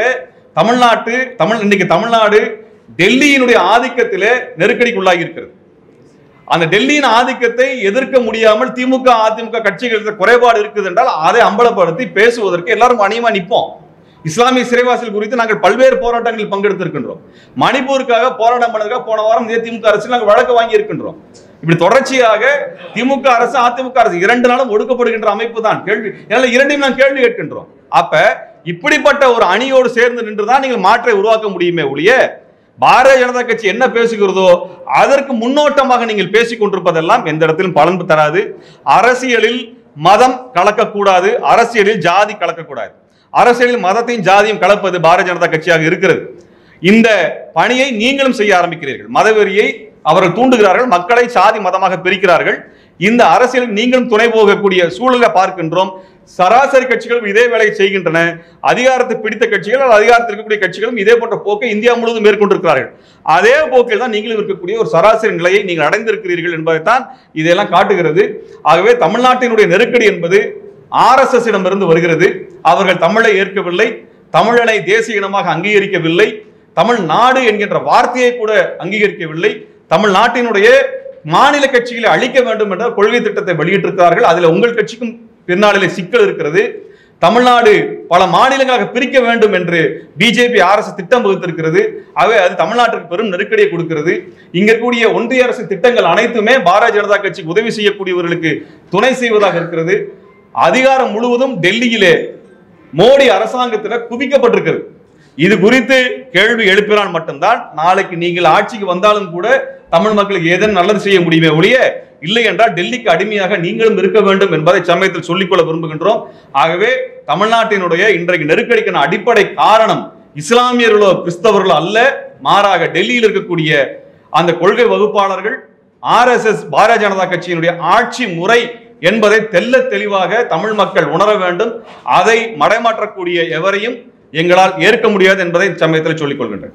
இன்னைக்கு தமிழ்நாடு டெல்லியினுடைய ஆதிக்கத்திலே நெருக்கடிக்கு உள்ளாகி இருக்கிறது. அந்த டெல்லியின் ஆதிக்கத்தை எதிர்க்க முடியாமல் திமுக அதிமுக கட்சிகளுக்கு குறைபாடு இருக்குது என்றால் அதை அம்பலப்படுத்தி பேசுவதற்கு எல்லாரும் அணியமா நிற்போம். இஸ்லாமிய சிறைவாசிகள் குறித்து நாங்கள் பல்வேறு போராட்டங்களில் பங்கெடுத்திருக்கின்றோம். மணிப்பூருக்காக போராட்டம் பண்ணதுக்காக போன வாரம் திமுக அரசு நாங்கள் வழக்கு வாங்கி இருக்கின்றோம். இப்படி தொடர்ச்சியாக திமுக அரசு அதிமுக அரசு 2 நாளும் ஒடுக்கப்படுகின்ற அமைப்பு தான். கேள்வி இரண்டையும் நான் கேள்வி கேட்கின்றோம். அப்ப இப்படிப்பட்ட ஒரு அணியோடு சேர்ந்து நின்றுதான் நீங்கள் மாற்றை உருவாக்க முடியுமே ஒழிய பாரதிய ஜனதா கட்சி என்ன பேசுகிறதோ அதற்கு முன்னோட்டமாக நீங்கள் பேசிக் கொண்டிருப்பதெல்லாம் எந்த இடத்திலும் பலன் தராது. அரசியலில் மதம் கலக்கக்கூடாது, அரசியலில் ஜாதி கலக்கக்கூடாது. அரசியலில் மதத்தையும் ஜாதியும் கலப்பது பாரதிய ஜனதா கட்சியாக இருக்கிறது. இந்த பணியை நீங்களும் செய்ய ஆரம்பிக்கிறீர்கள். மதவெறியை அவர்கள் தூண்டுகிறார்கள், மக்களை சாதி மதமாக பிரிக்கிறார்கள். இந்த அரசியலில் நீங்களும் துணை போகக்கூடிய சூழலை பார்க்கின்றோம். சராசரி கட்சிகளும் இதே வேலையை செய்கின்றன. அதிகாரத்தை பிடித்த கட்சிகள், அதிகாரத்தில் இருக்கக்கூடிய கட்சிகளும் இதே போன்ற போக்கை இந்தியா முழுவதும் மேற்கொண்டிருக்கிறார்கள். அதே போக்கில் தான் நீங்களும் இருக்கக்கூடிய ஒரு சராசரி நிலையை நீங்கள் அடைந்திருக்கிறீர்கள் என்பதைத்தான் இதெல்லாம் காட்டுகிறது. ஆகவே தமிழ்நாட்டினுடைய நெருக்கடி என்பது RSS இடமிருந்து வருகிறது. அவர்கள் தமிழை ஏற்கவில்லை, தமிழனை தேசிய இனமாக அங்கீகரிக்கவில்லை, தமிழ்நாடு என்கின்ற வார்த்தையை கூட அங்கீகரிக்கவில்லை. தமிழ்நாட்டினுடைய மாநில கட்சிகளை அழிக்க வேண்டும் என்ற கொள்கை திட்டத்தை வெளியிட்டிருக்கிறார்கள். அதில் உங்கள் கட்சிக்கும் பின்னாளிலே சிக்கல் இருக்கிறது. தமிழ்நாடு பல மாநிலங்களாக பிரிக்க வேண்டும் என்று பிஜேபி RSS திட்டம் வகுத்திருக்கிறது. ஆகவே அது தமிழ்நாட்டிற்கு பெரும் நெருக்கடியை கொடுக்கிறது. இங்க கூடிய ஒன்றிய அரசு திட்டங்கள் அனைத்துமே பாரதிய ஜனதா கட்சிக்கு உதவி செய்யக்கூடியவர்களுக்கு துணை செய்வதாக இருக்கிறது. அதிகாரம் முழுவதும் டெல்லியிலே மோடி அரசாங்கத்தில் குவிக்கப்பட்டிருக்கிறது. இது குறித்து கேள்வி எழுப்பினால் மட்டும்தான் நாளைக்கு நீங்கள் ஆட்சிக்கு வந்தாலும் கூட தமிழ் மக்களுக்கு ஏதேனும் நல்லது செய்ய முடியுமே ஒழிய இல்லை என்றால் டெல்லிக்கு அடிமையாக நீங்களும் இருக்க வேண்டும் என்பதை சமயத்தில் சொல்லிக்கொள்ள விரும்புகின்றோம். ஆகவே தமிழ்நாட்டினுடைய இன்றைக்கு நெருக்கடிக்கான அடிப்படை காரணம் இஸ்லாமியர்களோ கிறிஸ்தவர்களோ அல்ல, மாறாக டெல்லியில் இருக்கக்கூடிய அந்த கொள்கை வகுப்பாளர்கள், RSS பாரதிய ஜனதா கட்சியினுடைய ஆட்சி முறை என்பதை தெல்ல தெளிவாக தமிழ் மக்கள் உணர வேண்டும். அதை மடைமாற்றக்கூடிய எவரையும் எங்களால் ஏற்க முடியாது என்பதை சமயத்தில் சொல்லிக் கொள்கின்றேன்.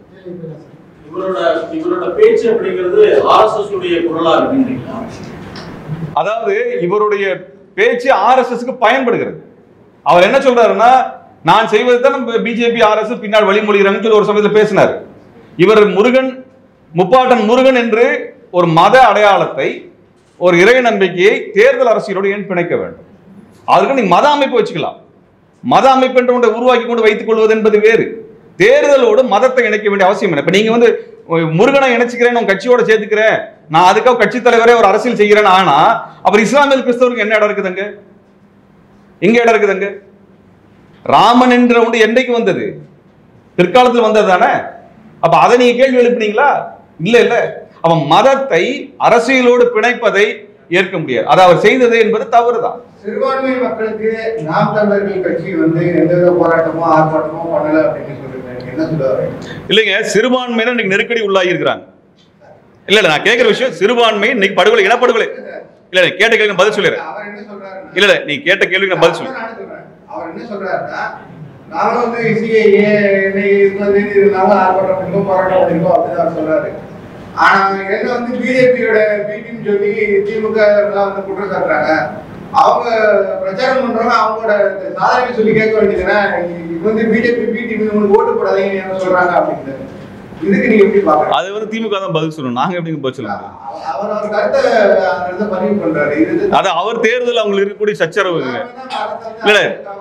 அதாவது இவருடைய பேச்சு RSSக்கு பயன்படுகிறது. அவர் என்ன சொல்றாருன்னா, நான் செய்வது தான் பிஜேபி RSS பின்னால் வழிமொழிகிறாங்கன்னு சொல்லி ஒரு சமயத்தில் பேசினார். இவர் முருகன், முப்பாட்டன் முருகன் என்று ஒரு மத அடையாளத்தை, ஒரு இறை நம்பிக்கையை தேர்தல் அரசியலோடு ஏன் பிணைக்க வேண்டும்? அதுக்கு நீங்க மத அமைப்பு வச்சுக்கலாம். மத அமைப்பு என்று ஒன்றை உருவாக்கி கொண்டு வைத்துக் கொள்வது என்பது வேறு. தேர்தலோடு மதத்தை இணைக்க வேண்டிய அவசியம் இல்லை. இப்ப நீங்க வந்து முருகனை இணைச்சுக்கிறேன், உங்க கட்சியோட சேர்த்துக்கிறேன், நான் அதுக்காக கட்சி தலைவரே ஒரு அரசியல் செய்கிறேன். ஆனா அப்புறம் இஸ்லாமிய கிறிஸ்தவருக்கு என்ன இடம் இருக்குதுங்க? எங்க இடம் இருக்குதுங்க? ராமன் என்ற ஒன்று என்னைக்கு வந்தது? பிற்காலத்தில் வந்தது தானே. அப்ப அதை நீங்க கேள்வி எழுப்பினீங்களா? இல்ல இல்ல. அவன் மதத்தை அரசியலோடு பிணைப்பதை ஏற்க முடியாது. அது அவர் செய்தது என்பது தவறுதான். சிறுபான்மை மக்களுக்கு நாம் தமிழர்கள் கட்சி வந்து எந்தவித போராட்டமோ ஆர்ப்பாட்டமோ பண்ணல அப்படின்னு சொல்லிருக்காங்க. என்ன சொல்லுவாரு? இல்லைங்க, சிறுபான்மையினர் இன்னைக்கு நெருக்கடி உள்ளாகி இருக்கிறாங்க. இல்ல நான் கேட்கிற விஷயம், சிறுபான்மை இன்னைக்கு படுகொலை, இனப்படுகொலை. இல்ல கேட்ட கேள்வி பதில் சொல்லிடுறேன். அவர் என்ன சொல்றாரு? இல்ல நீ கேட்ட கேள்விக்கு நான் பதில் சொல்றேன். அவர் என்ன சொல்றாருன்னா, நானும் வந்து சிஐஏ இருந்தாலும் ஆர்ப்பாட்டம் பண்ணிக்கோ போராட்டம் பண்ணிக்கோ அப்படின்னு அவர் சொல்றாரு. ஆனா என்ன வந்து பிஜேபியோட பிடின்னு சொல்லி திமுக வந்து குற்றம் சாட்டுறாங்க. அவங்க பிரச்சாரம் பண்றவங்க அவங்களோட சாதனை சொல்லி கேட்க வேண்டியதுன்னா, இது வந்து பிஜேபி பிடிபி உங்களுக்கு ஓட்டு போடாதீங்கன்னு என்ன சொல்றாங்க அப்படின்னு. இதுக்கு நீங்க எப்படி பாக்குறீங்க? அது வந்து திமுக தான் பதில் சொல்லணும், நாங்க எப்படி பதில் சொல்லுங்க? அவர் கருத்தை பதிவு பண்றாரு. அது அவர் தேர்தல் அவங்களுக்கு இருக்கக்கூடிய சச்சரவு. இல்ல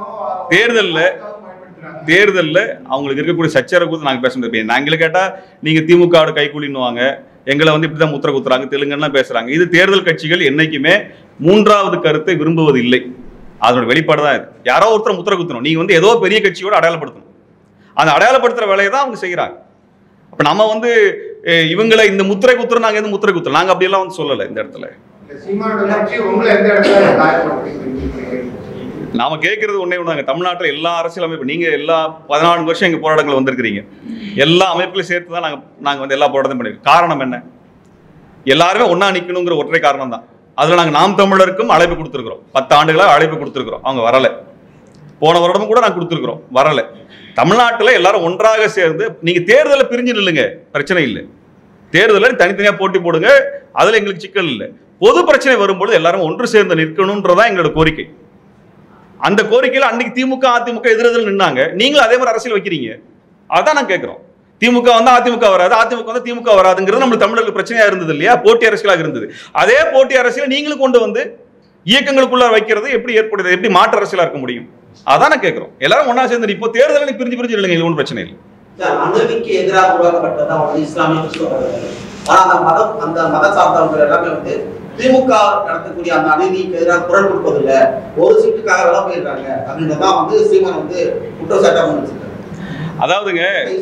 தேர்தல்ல அவங்களுக்கு இருக்கக்கூடிய சச்சரவு நாங்க பேச முடியாது. நாங்களே கேட்டா நீங்க திமுக கைக்கூலின்னுவாங்க, எங்களை வந்து இப்படிதான் முத்திர குத்துறாங்க, தெலுங்குலாம் பேசுறாங்க. இது தேர்தல் கட்சிகள் என்னைக்குமே மூன்றாவது கருத்தை விரும்புவது இல்லை. அதோட வெளிப்பாடு தான் இது. யாரோ ஒருத்தர் முத்திர குத்தணும், நீங்க வந்து ஏதோ பெரிய கட்சியோட அடையாளப்படுத்தணும். அந்த அடையாளப்படுத்துற வேலையை தான் அவங்க செய்யறாங்க. அப்ப நம்ம வந்து இவங்களை இந்த முத்திரை குத்துறோம், நாங்க எதுவும் முத்திரை குத்துறோம், நாங்க அப்படியெல்லாம் வந்து சொல்லல. இந்த இடத்துல நாம கேட்கறது ஒன்னே ஒண்ணாங்க. தமிழ்நாட்டில் எல்லா அரசியல் அமைப்பு, நீங்க எல்லா 14 வருஷம் எங்க போராட்டங்கள் வந்திருக்கிறீங்க, எல்லா அமைப்புகளையும் சேர்த்து தான் நாங்க வந்து எல்லா போராட்டத்தையும் பண்ணிருக்கோம். காரணம் என்ன? எல்லாருமே ஒன்னா நிக்கணுங்கிற ஒற்றை காரணம் தான். அதுல நாங்க நாம் தமிழருக்கும் அழைப்பு கொடுத்துருக்கிறோம். 10 ஆண்டுகளாக அழைப்பு கொடுத்துருக்கிறோம், அவங்க வரல. போன வருடமும் கூட நாங்க கொடுத்துருக்கிறோம், வரல. தமிழ்நாட்டில் எல்லாரும் ஒன்றாக சேர்ந்து நீங்க தேர்தலில் பிரிஞ்சு நில்லுங்க, பிரச்சனை இல்லை. தேர்தலில் தனித்தனியா போட்டி போடுங்க, அதுல எங்களுக்கு சிக்கல் இல்லை. பொது பிரச்சனை வரும்போது எல்லாரும் ஒன்று சேர்ந்து நிற்கணும்ன்றதான் எங்களோட கோரிக்கை. அந்த கோரிக்கையில அன்னைக்கு திமுக அதிமுக எதிரெதில் நின்னாங்க, நீங்களும் அதே மாதிரி அரசியல் வைக்கிறீங்க. அதான் நான் கேட்கிறோம். திமுக வந்து அதிமுக வராது, அதிமுக வந்து திமுக வராதுங்கிறது நம்ம தமிழர்களுக்கு பிரச்சனையா இருந்தது இல்லையா? போட்டி அரசியலாக இருந்தது. அதே போட்டி அரசியலை நீங்களும் கொண்டு வந்து இயக்கங்களுக்குள்ள வைக்கிறது எப்படி ஏற்படுது? எப்படி மாற்று அரசியலா இருக்க முடியும்? அதான கேட்கிறோம். எல்லாரும் ஒன்னா சேர்ந்து இப்போ தேர்தல் பிரிஞ்சு பிரிஞ்சு இல்லைங்க, இது ஒன்றும் பிரச்சனை இல்லை. அநீதிக்கு எதிராக உருவாக்கப்பட்டதான் வந்து இஸ்லாமிய கிறிஸ்தவர்கள். ஆனா அந்த மத சார்ந்தவர்கள் எல்லாமே வந்து திமுக நடத்தக்கூடிய அந்த அநீதிக்கு எதிராக குரல் கொடுப்பதில்லை, ஒரு சீட்டுக்காக வில போயிருக்காங்க அப்படின்றதான் வந்து சீமான் வந்து குற்றச்சாட்டாக வச்சிருக்காங்க. அதாவதுங்க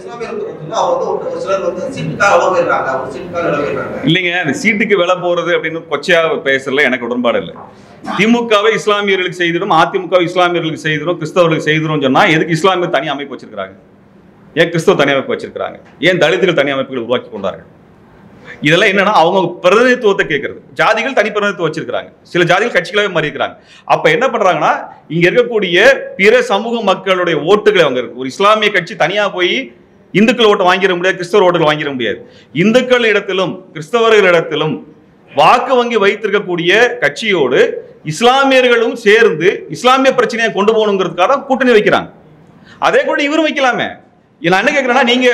இல்லைங்க, அந்த சீட்டுக்கு விலை போறது அப்படின்னு கொச்சையா பேசல எனக்கு உடன்பாடு இல்லை. திமுகவை இஸ்லாமியர்களுக்கு செய்திடும், அதிமுக இஸ்லாமியர்களுக்கு செய்திடும், கிறிஸ்தவர்களுக்கு செய்திடும் சொன்னா எதுக்கு இஸ்லாமியர் தனி அமைப்பு வச்சிருக்காங்க? ஏன் கிறிஸ்தவ தனி அமைப்பு வச்சிருக்காங்க? ஏன் தலித்துகள் தனி அமைப்புகள் உருவாக்கி கொண்டார்கள்? இதெல்லாம் என்னன்னா அவங்க பிரதிநிதித்துவத்தை கேட்கறது. ஜாதிகள் தனி பிரதிநிதித்துவம் வச்சிருக்காங்க, சில ஜாதிகள் கட்சிகளாவே மாறி இருக்கிறாங்க. அப்ப என்ன பண்றாங்கன்னா இங்க இருக்கக்கூடிய பிற சமூக மக்களுடைய ஓட்டுகளை அவங்க ஒரு இஸ்லாமிய கட்சி தனியா போய் இந்துக்கள் ஓட்டு வாங்கிட முடியாது, கிறிஸ்தவர் ஓட்டுகள் வாங்கிட முடியாது. இந்துக்கள் இடத்திலும் கிறிஸ்தவர்கள் இடத்திலும் வாக்கு வங்கி வைத்திருக்கக்கூடிய கட்சியோடு இஸ்லாமியர்களும் சேர்ந்து இஸ்லாமிய பிரச்சனையை கொண்டு போகணுங்கிறதுக்காக தான் கூட்டணி வைக்கிறாங்க. அதே கூட இவரும் வைக்கலாமே. நான் என்ன கேட்கிறேன்னா நீங்க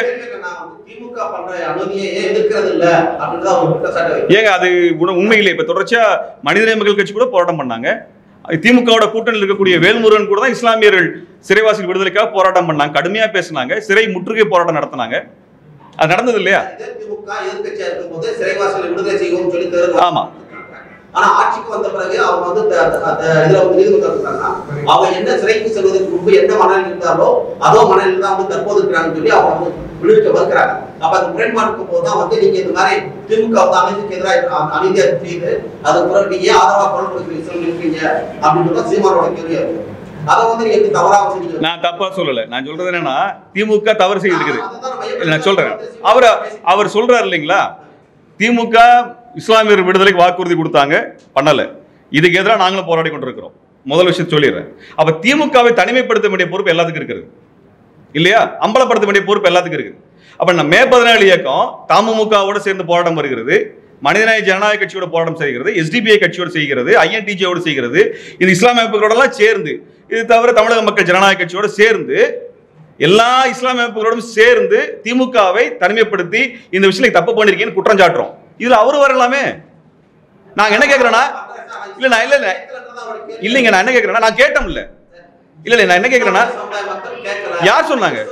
ஏங்க அது உண்மையிலே இப்ப தொடர்ச்சியா மனிதநேய மக்கள் கட்சி கூட போராட்டம் பண்ணாங்க. திமுகவோட கூட்டணியில் இருக்கக்கூடிய வேல்முருகன் கூட தான் இஸ்லாமியர்கள் சிறைவாசி விடுதலைக்காக போராட்டம் பண்ணாங்க, கடுமையா பேசினாங்க, சிறை முற்றுகை போராட்டம் நடத்தினாங்க. அது நடந்தது இல்லையா? ஆமா. ஆனா ஆட்சிக்கு வந்த பிறகு அவங்க வந்து இதுல வந்து நீதிமன்றம் அவங்க என்ன சிறைக்கு செல்வதற்கு முன்பு என்ன மனநிலை இருந்தாலோ அதோ மனநிலை தான் வந்து தற்போது இருக்கிறாங்கன்னு சொல்லி அவங்க வந்து விடுவிக்க மறுக்கிறாங்க. அப்ப அந்த முரண்பாடுக்கும் போதுதான் வந்து நீங்க இந்த மாதிரி திமுக வந்து அமைதிக்கு எதிராக அமைதியா செய்து அதுக்கு பிறகு நீங்க ஏன் ஆதரவா குரல் கொடுக்குறீங்க அப்படின்றத சீமானோட கேள்வியா இருக்கு. அதை வந்து நீங்க தவறா வந்து நான் தப்பா சொல்லல. நான் சொல்றது என்னன்னா திமுக தவறு செய்திருக்குது. நான் சொல்றேன், அவர் சொல்றாரு இல்லைங்களா, திமுக இஸ்லாமியர் விடுதலைக்கு வாக்குறுதி கொடுத்தாங்க, பண்ணல. இதுக்கு எதிராக நாங்களும் போராடி கொண்டிருக்கிறோம். முதல் விஷயம் சொல்லிடுறேன். அப்ப திமுகவை தனிமைப்படுத்த வேண்டிய பொறுப்பு எல்லாத்துக்கும் இருக்குது இல்லையா? அம்பலப்படுத்த வேண்டிய பொறுப்பு எல்லாத்துக்கும் இருக்குது. அப்ப நம்ம மே 17 இயக்கம் தமுமுகவோட சேர்ந்து போராட்டம் வருகிறது, மனிதநேய ஜனநாயக கட்சியோட போராட்டம் செய்கிறது, எஸ்டிபிஐ கட்சியோடு செய்கிறது, ஐஎன்டிஜியோடு செய்கிறது, இது இஸ்லாமிய அமைப்புகளோடலாம் சேர்ந்து, இது தவிர தமிழக மக்கள் ஜனநாயக கட்சியோடு சேர்ந்து எல்லா இஸ்லாமிய அமைப்புகளோடும் சேர்ந்து திமுகவை தனிமைப்படுத்தி இந்த விஷயத்தை தப்பு பண்ணிருக்கேன்னு குற்றம் சாட்டுறோம். இதுல அவரு வரலாமே. நாங்க என்ன கேக்குறேன்னா இல்லைங்க, நான் என்ன கேக்குறேன்னா நான் கேட்டோம் இல்ல இல்ல நான் என்ன கேக்குறேன்னா யார் சொன்னாங்க?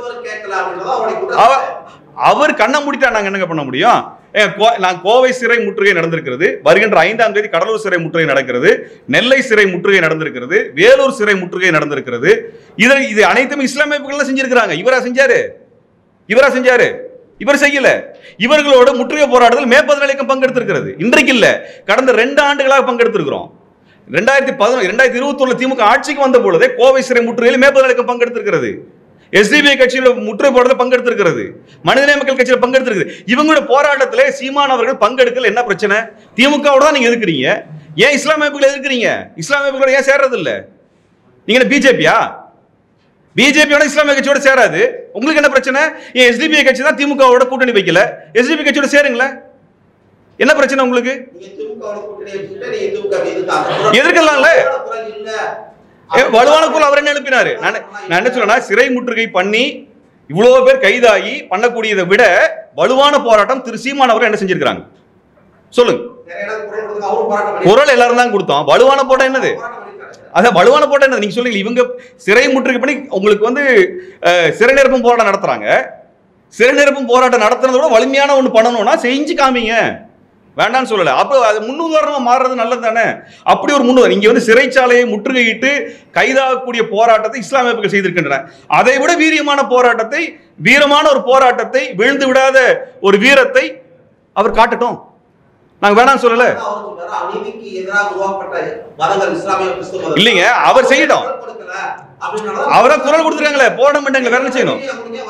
அவர் கண்ணை மூடிட்டா நாங்க என்னங்க பண்ண முடியும்? நான் கோவை சிறை முற்றுகை நடந்திருக்கிறது, வருகின்ற 5ஆம் தேதி கடலூர் சிறை முற்றுகை நடக்கிறது, நெல்லை சிறை முற்றுகை நடந்திருக்கிறது, வேலூர் சிறை முற்றுகை நடந்திருக்கிறது. இது அனைத்தும் இஸ்லாமிய அமைப்புகள் செஞ்சிருக்கிறாங்க. இவரா செஞ்சாரு? இவர் செய்யல. இவர்களோட முற்றுகை போராட்டத்தில் மே 17 இயக்கம் பங்கெடுத்திருக்கிறது. இன்றைக்கு இல்ல, கடந்த 2 ஆண்டுகளாக பங்கெடுத்திருக்கிறோம். 2021 திமுக ஆட்சிக்கு வந்த பொழுதே கோவை சிறை முற்றுகையில் மே 17 இயக்கம் பங்கெடுத்திருக்கிறது. எஸ்டிபிஐ கட்சியோட முற்றுகை போராட்டத்தில் பங்கெடுத்திருக்கிறது, மனிதநேய மக்கள் கட்சியில் பங்கெடுத்திருக்கிறது. இவங்களோட போராட்டத்தில் சீமான் அவர்கள் பங்கெடுக்கல. என்ன பிரச்சனை? திமுகவோட தான் நீங்க எதிர்க்கிறீங்க, ஏன் இஸ்லாமிய அமைப்புகளை எதிர்க்கிறீங்க? இஸ்லாமிய அமைப்புகளோட ஏன் சேர்றது இல்ல? நீங்க பிஜேபியா? பிஜேபியோட இஸ்லாமிய கட்சியோட சேராது. உங்களுக்கு என்ன பிரச்சனை? ஏன் எஸ்டிபிஐ கட்சி தான் திமுகவோட கூட்டணி வைக்கல, எஸ்டிபி கட்சியோட சேருங்களேன். என்ன பிரச்சனை உங்களுக்கு? எதிர்க்கலாம்ல. வலுவான குரல் அவர் என்ன எழுப்பினாரு? நான் என்ன சொல்றேன்னா, சிறை முற்றுகை பண்ணி இவ்வளவு பேர் கைதாகி பண்ணக்கூடியதை விட வலுவான போராட்டம் திரு சீமான் அவர்கள் என்ன செஞ்சிருக்காங்க சொல்லுங்க. குரல் எல்லாரும் தான் கொடுத்தோம். வலுவான போராட்டம் என்னது? அதான் வலுவான போராட்டம் என்ன? நீங்க சொல்லுங்க. இவங்க சிறை முற்றுகை பண்ணி உங்களுக்கு வந்து சிறை நிரப்பும் போராட்டம் நடத்துறாங்க. சிறை நிரப்பும் போராட்டம் நடத்துறத விட வலிமையான ஒண்ணு பண்ணணும்னா செஞ்சு காமிங்க, வேண்டான்னு சொல்லல. அப்போ அது முன்னுதாரணமா மாறுறது நல்லது தானே? அப்படி ஒரு முன்னுதாரணம். இங்க வந்து சிறைச்சாலையை முற்றுகையிட்டு கைதாகக்கூடிய போராட்டத்தை இஸ்லாமிய அமைப்புகள் செய்திருக்கின்றன. அதை விட வீரியமான போராட்டத்தை, வீரமான ஒரு போராட்டத்தை, விழுந்து விடாத ஒரு வீரத்தை அவர் காட்டட்டும். நாங்க வேணாம் சொல்லல. இல்லைங்க, அவர் செய்யட்டும். அவரை குரல் கொடுத்துருக்காங்களே, போராட்டம் பண்ணாங்களே, வேற என்ன செய்யணும்?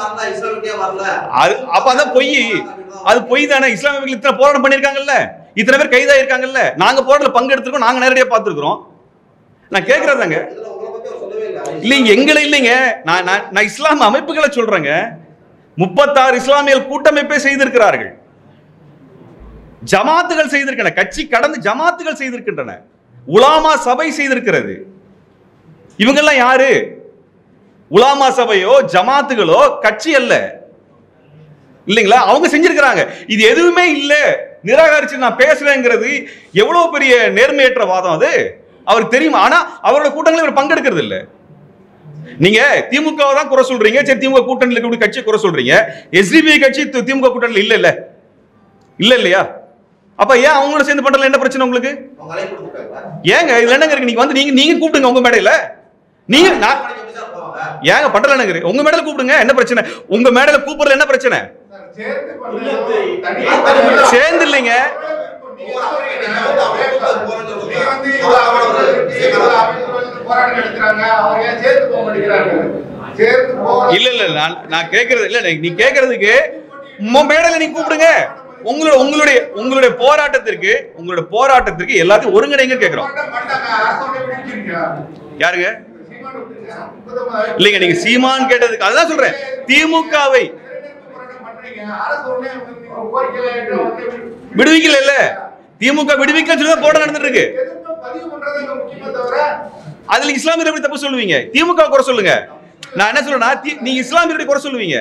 அப்ப அதான் பொய். அது பொய் தானே. இஸ்லாமியர்கள் இத்தனை போராட்டம் பண்ணிருக்காங்கல்ல, இத்தனை பேர் கைதா இருக்காங்கல்ல, நாங்க போராட்டத்தில் பங்கெடுத்திருக்கோம், நாங்க நேரடியா பார்த்திருக்கிறோம். நான் கேட்கறதாங்க. இல்லைங்க, எங்களை இல்லைங்க, நான் இஸ்லாமிய அமைப்புகளை சொல்றேங்க. 36 இஸ்லாமியர்கள் கூட்டமைப்பை செய்திருக்கிறார்கள், ஜமாத்துகள் செய்திருக்கின்றன, கட்சி கடந்து ஜமாத்துகள் செய்திருக்கின்றன, உலாமா சபை செய்திருக்கிறது. இவங்கெல்லாம் யாரு? உலாமா சபையோ ஜமாத்துகளோ கட்சி அல்ல இல்லைங்களா? அவங்க செஞ்சிருக்கிறாங்க. இது எதுவுமே இல்ல, நிராகரிச்சு நான் பேசுறேங்கிறது எவ்வளவு பெரிய நேர்மையற்ற வாதம் அது அவருக்கு தெரியுமா? ஆனா அவரோட கூட்டங்களில் இவர் பங்கெடுக்கிறது இல்ல. நீங்க திமுக தான் குறை சொல்றீங்க, சரி திமுக கூட்டணியில் இருக்கக்கூடிய கட்சி குறை சொல்றீங்க, எஸ்டிபி கட்சி திமுக கூட்டணியில் இல்ல இல்லையா? அப்ப ஏன் அவங்களோட சேர்ந்து பண்றதுல என்ன பிரச்சனை உங்களுக்கு? ஏங்க இதுல என்னங்க இருக்கு? நீங்க வந்து நீங்க கூப்பிடுங்க உங்க மேடையில, நீங்க ஏங்க பட்டல நகர் உங்க மேடையில கூப்பிடுங்க, என்ன பிரச்சனை? உங்க மேடையில கூப்பிடுறதுல என்ன பிரச்சனை? சேர்ந்து இல்லைங்க, இல்ல நான் கேக்குறது இல்ல, நீ கேக்குறதுக்கு மேடையில நீ கூப்பிடுங்க. உங்களுடைய போராட்டத்திற்கு எல்லாத்தையும் ஒருங்கிணைங்க கேக்குறோம். யாருங்க? இல்லைங்க, நீங்க சீமான் கேட்டதுக்கு அதான் சொல்றேன். திமுகவை விடுவிக்கல இல்ல, திமுக விடுவிக்கல சொல்லி போராட்டம் நடந்துட்டு இருக்கு. அதுல இஸ்லாமியர் எப்படி தப்பு சொல்லுவீங்க? திமுக குறை சொல்லுங்க. நான் என்ன சொல்றேன்னா, நீங்க இஸ்லாமியருடைய குறை சொல்லுவீங்க.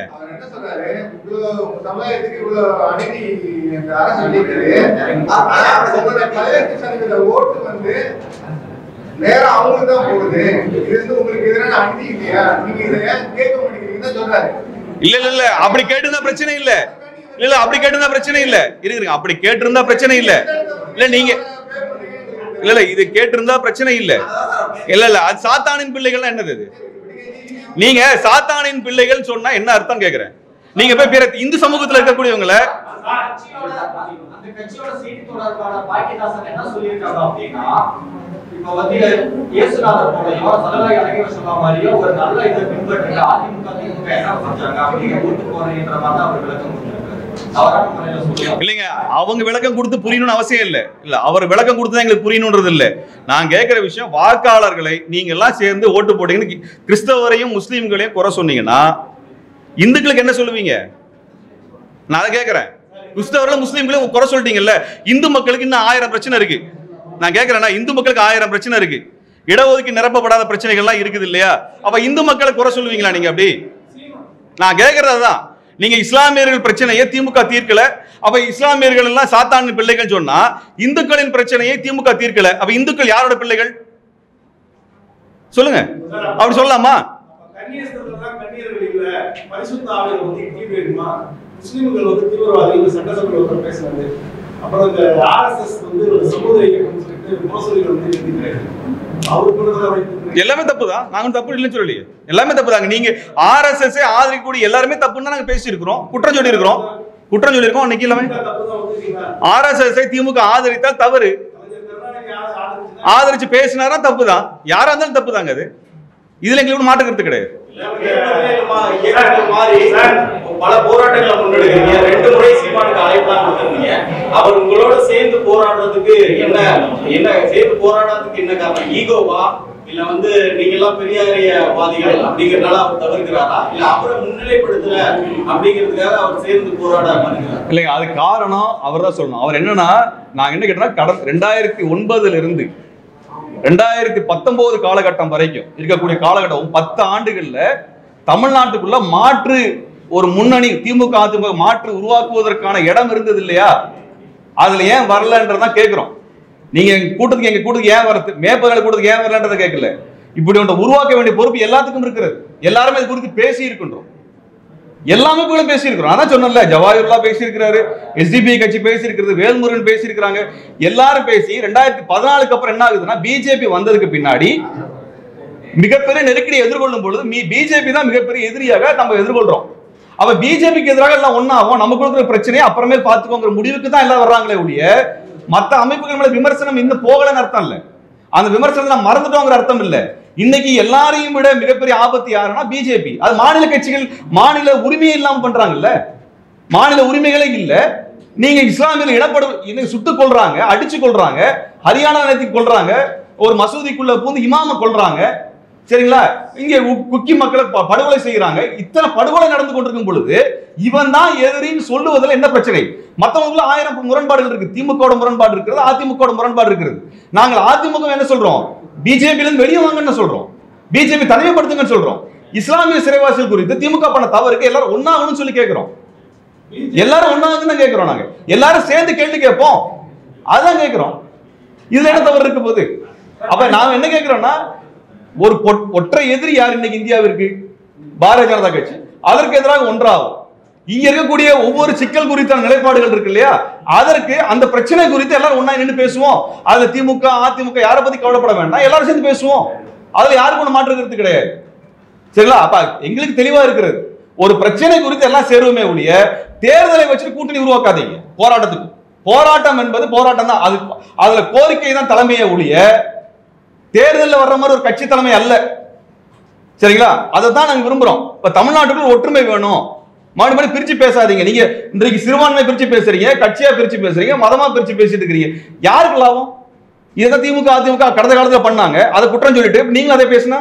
நேரா அவங்களுக்கு தான் போகுது, இது வந்து உங்களுக்கு எதிரான அநீதி இல்லையா? நீங்க இதை கேட்க மாட்டேங்கிறீங்கன்னு சொல்றாரு. இல்ல அப்படி கேட்டிருந்தா பிரச்சனை இல்ல. இல்ல அப்படி கேட்டிருந்தா பிரச்சனை இல்ல. இருங்க, அப்படி கேட்டிருந்தா பிரச்சனை இல்ல. இல்ல நீங்க இல்ல இது கேட்டிருந்தா பிரச்சனை இல்ல. இல்ல அது சாத்தானின் பிள்ளைகள் என்னது? அது நீங்க சாத்தானின் பிள்ளைகள் சொன்னா என்ன அர்த்தம் கேக்குறேன். நீங்க போய் பிற இந்து சமூகத்துல இருக்கக்கூடியவங்களை அந்த கட்சியோட செய்தி தொடர்பாளர் பாக்கியதாசன் என்ன சொல்லியிருக்காங்க அப்படின்னா, இப்ப வந்து இயேசுநாதர் போலயோ சலவாய் அழகிய சொல்ல மாதிரியோ ஒரு நல்ல இதை பின்பற்றி அதிமுக திமுக என்ன பண்றாங்க அப்படிங்கிற ஓட்டு போறேன்ற மாதிரி அவர் விளக்கம் கொடுத்திருக்காரு. தவறான முறையில சொல்லுவாங்க இல்லைங்க, அவங்க விளக்கம் கொடுத்து புரியணும்னு அவசியம் இல்ல. அவர் விளக்கம் கொடுத்து எங்களுக்கு புரியணும்ன்றது இல்ல. நான் கேட்கிற விஷயம், வாக்காளர்களை நீங்க எல்லாம் சேர்ந்து ஓட்டு போட்டீங்கன்னு கிறிஸ்தவரையும் முஸ்லீம்களையும் குறை சொன்னீங்கன்னா இந்துக்களுக்கு என்ன சொல்லுவீங்க? நான் அதை கேட்கிறேன். கிறிஸ்தவர்களும் முஸ்லீம்களையும் குறை சொல்லிட்டீங்கல்ல, இந்து மக்களுக்கு இன்னும் 1000 பிரச்சனை இருக்கு. நான் கேட்கிறேன்னா, இந்து மக்களுக்கு 1000 பிரச்சனை இருக்கு, இடஒதுக்கீடு நிரப்பப்படாத பிரச்சனைகள்லாம் இருக்குது இல்லையா? அப்ப இந்து மக்களை குறை சொல்லுவீங்களா நீங்க? அப்படி நான் கேட்கறதுதான். நீங்க இஸ்லாமியர்கள் பிரச்சனையை திமுக தீர்க்கல, அப்ப இஸ்லாமியர்கள் எல்லாம் சாத்தானின் பிள்ளைகள் சொன்னா இந்துக்களின் பிரச்சனையை திமுக தீர்க்கல, அப்ப இந்துக்கள் யாரோட பிள்ளைகள் சொல்லுங்க? அப்படி சொல்லலாமா? முஸ்லிம்கள் வந்து தீவிரவாதிகள் சட்டசபையில் ஒருத்தர் பேசுறாரு. அப்புறம் இந்த RSS வந்து ஒரு சமூக இயக்கம் சொல்லிட்டு மோசடிகள் வந்து எல்லாமே தப்புதான். நாங்க தப்பு இல்லைன்னு சொல்லலையே, எல்லாமே தப்புதாங்க. நீங்க RSS ஆதரிக்கக்கூடிய எல்லாருமே தப்புன்னு நாங்க பேசி இருக்கிறோம், குற்றம் சொல்லி இருக்கிறோம். அன்னைக்கு எல்லாமே RSS திமுக ஆதரித்தால் தவறு, ஆதரிச்சு பேசினாரா தப்புதான். யாரா இருந்தாலும் தப்புதாங்க. அது இதுல எங்களுக்கு மாற்று கருத்து கிடையாது. பல போராட்டங்களை முன்னெடுக்கிறீங்க, 2 முறை சீமானுக்கு அழைப்பெல்லாம் கொடுத்திருந்தீங்க. அவர் உங்களோட சேர்ந்து போராடுறதுக்கு என்ன சேர்ந்து போராடுறதுக்கு என்ன காரணம்? ஈகோவா, இல்ல வந்து நீங்க எல்லாம் பெரியாரியவாதிகள் அப்படிங்கறதால அவர் தவிர்க்கிறாரா, இல்ல அவரை முன்னிலைப்படுத்தல அப்படிங்கிறதுக்காக அவர் சேர்ந்து போராட மாட்டேங்கிறார்? இல்லைங்க, அது காரணம் அவர் தான் சொல்லணும். அவர் என்னன்னா, நாங்க என்ன கேட்டோம்னா, 2009 இருந்து 2019 காலகட்டம் வரைக்கும் இருக்கக்கூடிய காலகட்டம் 10 ஆண்டுகள்ல தமிழ்நாட்டுக்குள்ள மாற்று ஒரு முன்னணி திமுக அதிமுக மாற்று உருவாக்குவதற்கான இடம் இருந்தது இல்லையா? அதுல ஏன் வரலன்றதான் கேட்கிறோம். நீங்க எங்க கூட்டத்துக்கு ஏன் வரது, மேற்பதனால கூட்டத்துக்கு ஏன் வரலன்றதை கேட்கல. இப்படி ஒன்று உருவாக்க வேண்டிய பொறுப்பு எல்லாத்துக்கும் இருக்கிறது. எல்லாருமே இது குறித்து பேசி இருக்கின்றோம், எல்லாமே கூட பேசி இருக்கிறோம். அதான் சொன்னல, ஜவாஹிர்லா பேசி இருக்கிறாரு, எஸ்டிபி கட்சி பேசி இருக்கிறது, வேல்முருகன் பேசி இருக்கிறாங்க, எல்லாரும் பேசி 2014 அப்புறம் என்ன ஆகுதுன்னா, பிஜேபி வந்ததுக்கு பின்னாடி மிகப்பெரிய நெருக்கடியை எதிர்கொள்ளும் பொழுது பிஜேபி தான் மிகப்பெரிய எதிரியாக நம்ம எதிர்கொள்றோம். அப்ப பிஜேபிக்கு எதிராக எல்லாம் ஒன்னாகும், நமக்கு இருக்கிற பிரச்சனையை அப்புறமே பார்த்துக்கோங்கிற முடிவுக்கு தான் எல்லாம் வர்றாங்களே ஒழிய மற்ற அமைப்புகள் மேல விமர்சனம் இன்னும் போகலன்னு அர்த்தம் இல்ல. அந்த விமர்சனத்தை நம்ம மறந்துட்டோங்கிற அர்த்தம் இல்ல. இன்னைக்கு எல்லாரையும் விட மிகப்பெரிய ஆபத்து யாருன்னா பிஜேபி. அது மாநில கட்சிகள் மாநில உரிமையை இல்லாம பண்றாங்கல்ல, மாநில உரிமைகளே இல்ல. நீங்க இஸ்லாமியர்கள் இடப்படும் சுட்டுக் கொள்றாங்க, அடிச்சு கொள்றாங்க, ஹரியானா நேரத்துக்கு கொள்றாங்க, ஒரு மசூதிக்குள்ள பூந்து இமாம கொள்றாங்க, சரிங்களா? இங்க குக்கி மக்களை படுகொலை செய்யறாங்க. இத்தனை படுகொலை நடந்து கொண்டிருக்கும் பொழுது இவன் தான் எதிரின்னு சொல்லுவதில் என்ன பிரச்சனை? மற்றவங்களுக்குள்ள 1000 முரண்பாடுகள் இருக்கு. திமுக முரண்பாடு இருக்கிறது, அதிமுக முரண்பாடு இருக்கிறது. நாங்கள் அதிமுக என்ன சொல்றோம்? பிஜேபியில இருந்து வெளியே வாங்கன்னு சொல்றோம், பிஜேபி தனிமைப்படுத்துங்கன்னு சொல்றோம். இஸ்லாமிய சிறைவாசிகள் குறித்து திமுக பண்ண தவறுக்கு எல்லாரும் ஒன்னாகணும்னு சொல்லி கேட்கிறோம். எல்லாரும் ஒன்னாகணும்னு கேட்கிறோம். நாங்க எல்லாரும் சேர்ந்து கேள்வி கேட்போம், அதான் கேட்கிறோம். இதுல என்ன தவறு இருக்க போகுது? அப்ப நாங்க என்ன கேட்கிறோம்னா, ஒரு ஒற்றை எதிரி யார் இன்னைக்கு இந்தியாவிற்கு? பாரதிய ஜனதா கட்சி. அதற்கு எதிராக ஒன்றாகும். இங்க இருக்கக்கூடிய ஒவ்வொரு சிக்கல் குறித்தான நிலைப்பாடுகள் இருக்கு இல்லையா, அதற்கு அந்த பிரச்சனை குறித்து எல்லாரும் ஒண்ணா நின்று பேசுவோம். அதுல திமுக அதிமுக யாரை பத்தி கவலைப்பட வேண்டாம், எல்லாரும் சேர்ந்து பேசுவோம். அதுல யாருக்கும் ஒண்ணு மாற்று கருத்து கிடையாது. சரிங்களா? அப்ப எங்களுக்கு தெளிவா இருக்கிறது, ஒரு பிரச்சனை குறித்து எல்லாம் சேருவோமே ஒழிய தேர்தலை வச்சு கூட்டணி உருவாக்காதீங்க. போராட்டத்துக்கு போராட்டம் என்பது போராட்டம் தான். அதுல கோரிக்கை தான் தலைமையை ஒழிய தேர்தலில் வர்ற மாதிரி ஒரு கட்சி தலைமை அல்ல. சரிங்களா? அதை தான் நாங்க விரும்புறோம். இப்ப தமிழ்நாட்டுக்குள்ள ஒற்றுமை வேணும். மறுபடியும் பிரிச்சு பேசாதீங்க. நீங்க இன்றைக்கு சிறுபான்மை பிரிச்சு பேசுறீங்க, கட்சியா பிரிச்சு பேசுறீங்க, மதமா பிரிச்சு பேசிட்டு இருக்கீங்க. யாருக்கு லாபம்? இதை திமுக அதிமுக கடந்த காலத்துல பண்ணாங்க, அதை குற்றம் சொல்லிட்டு நீங்க அதை பேசினா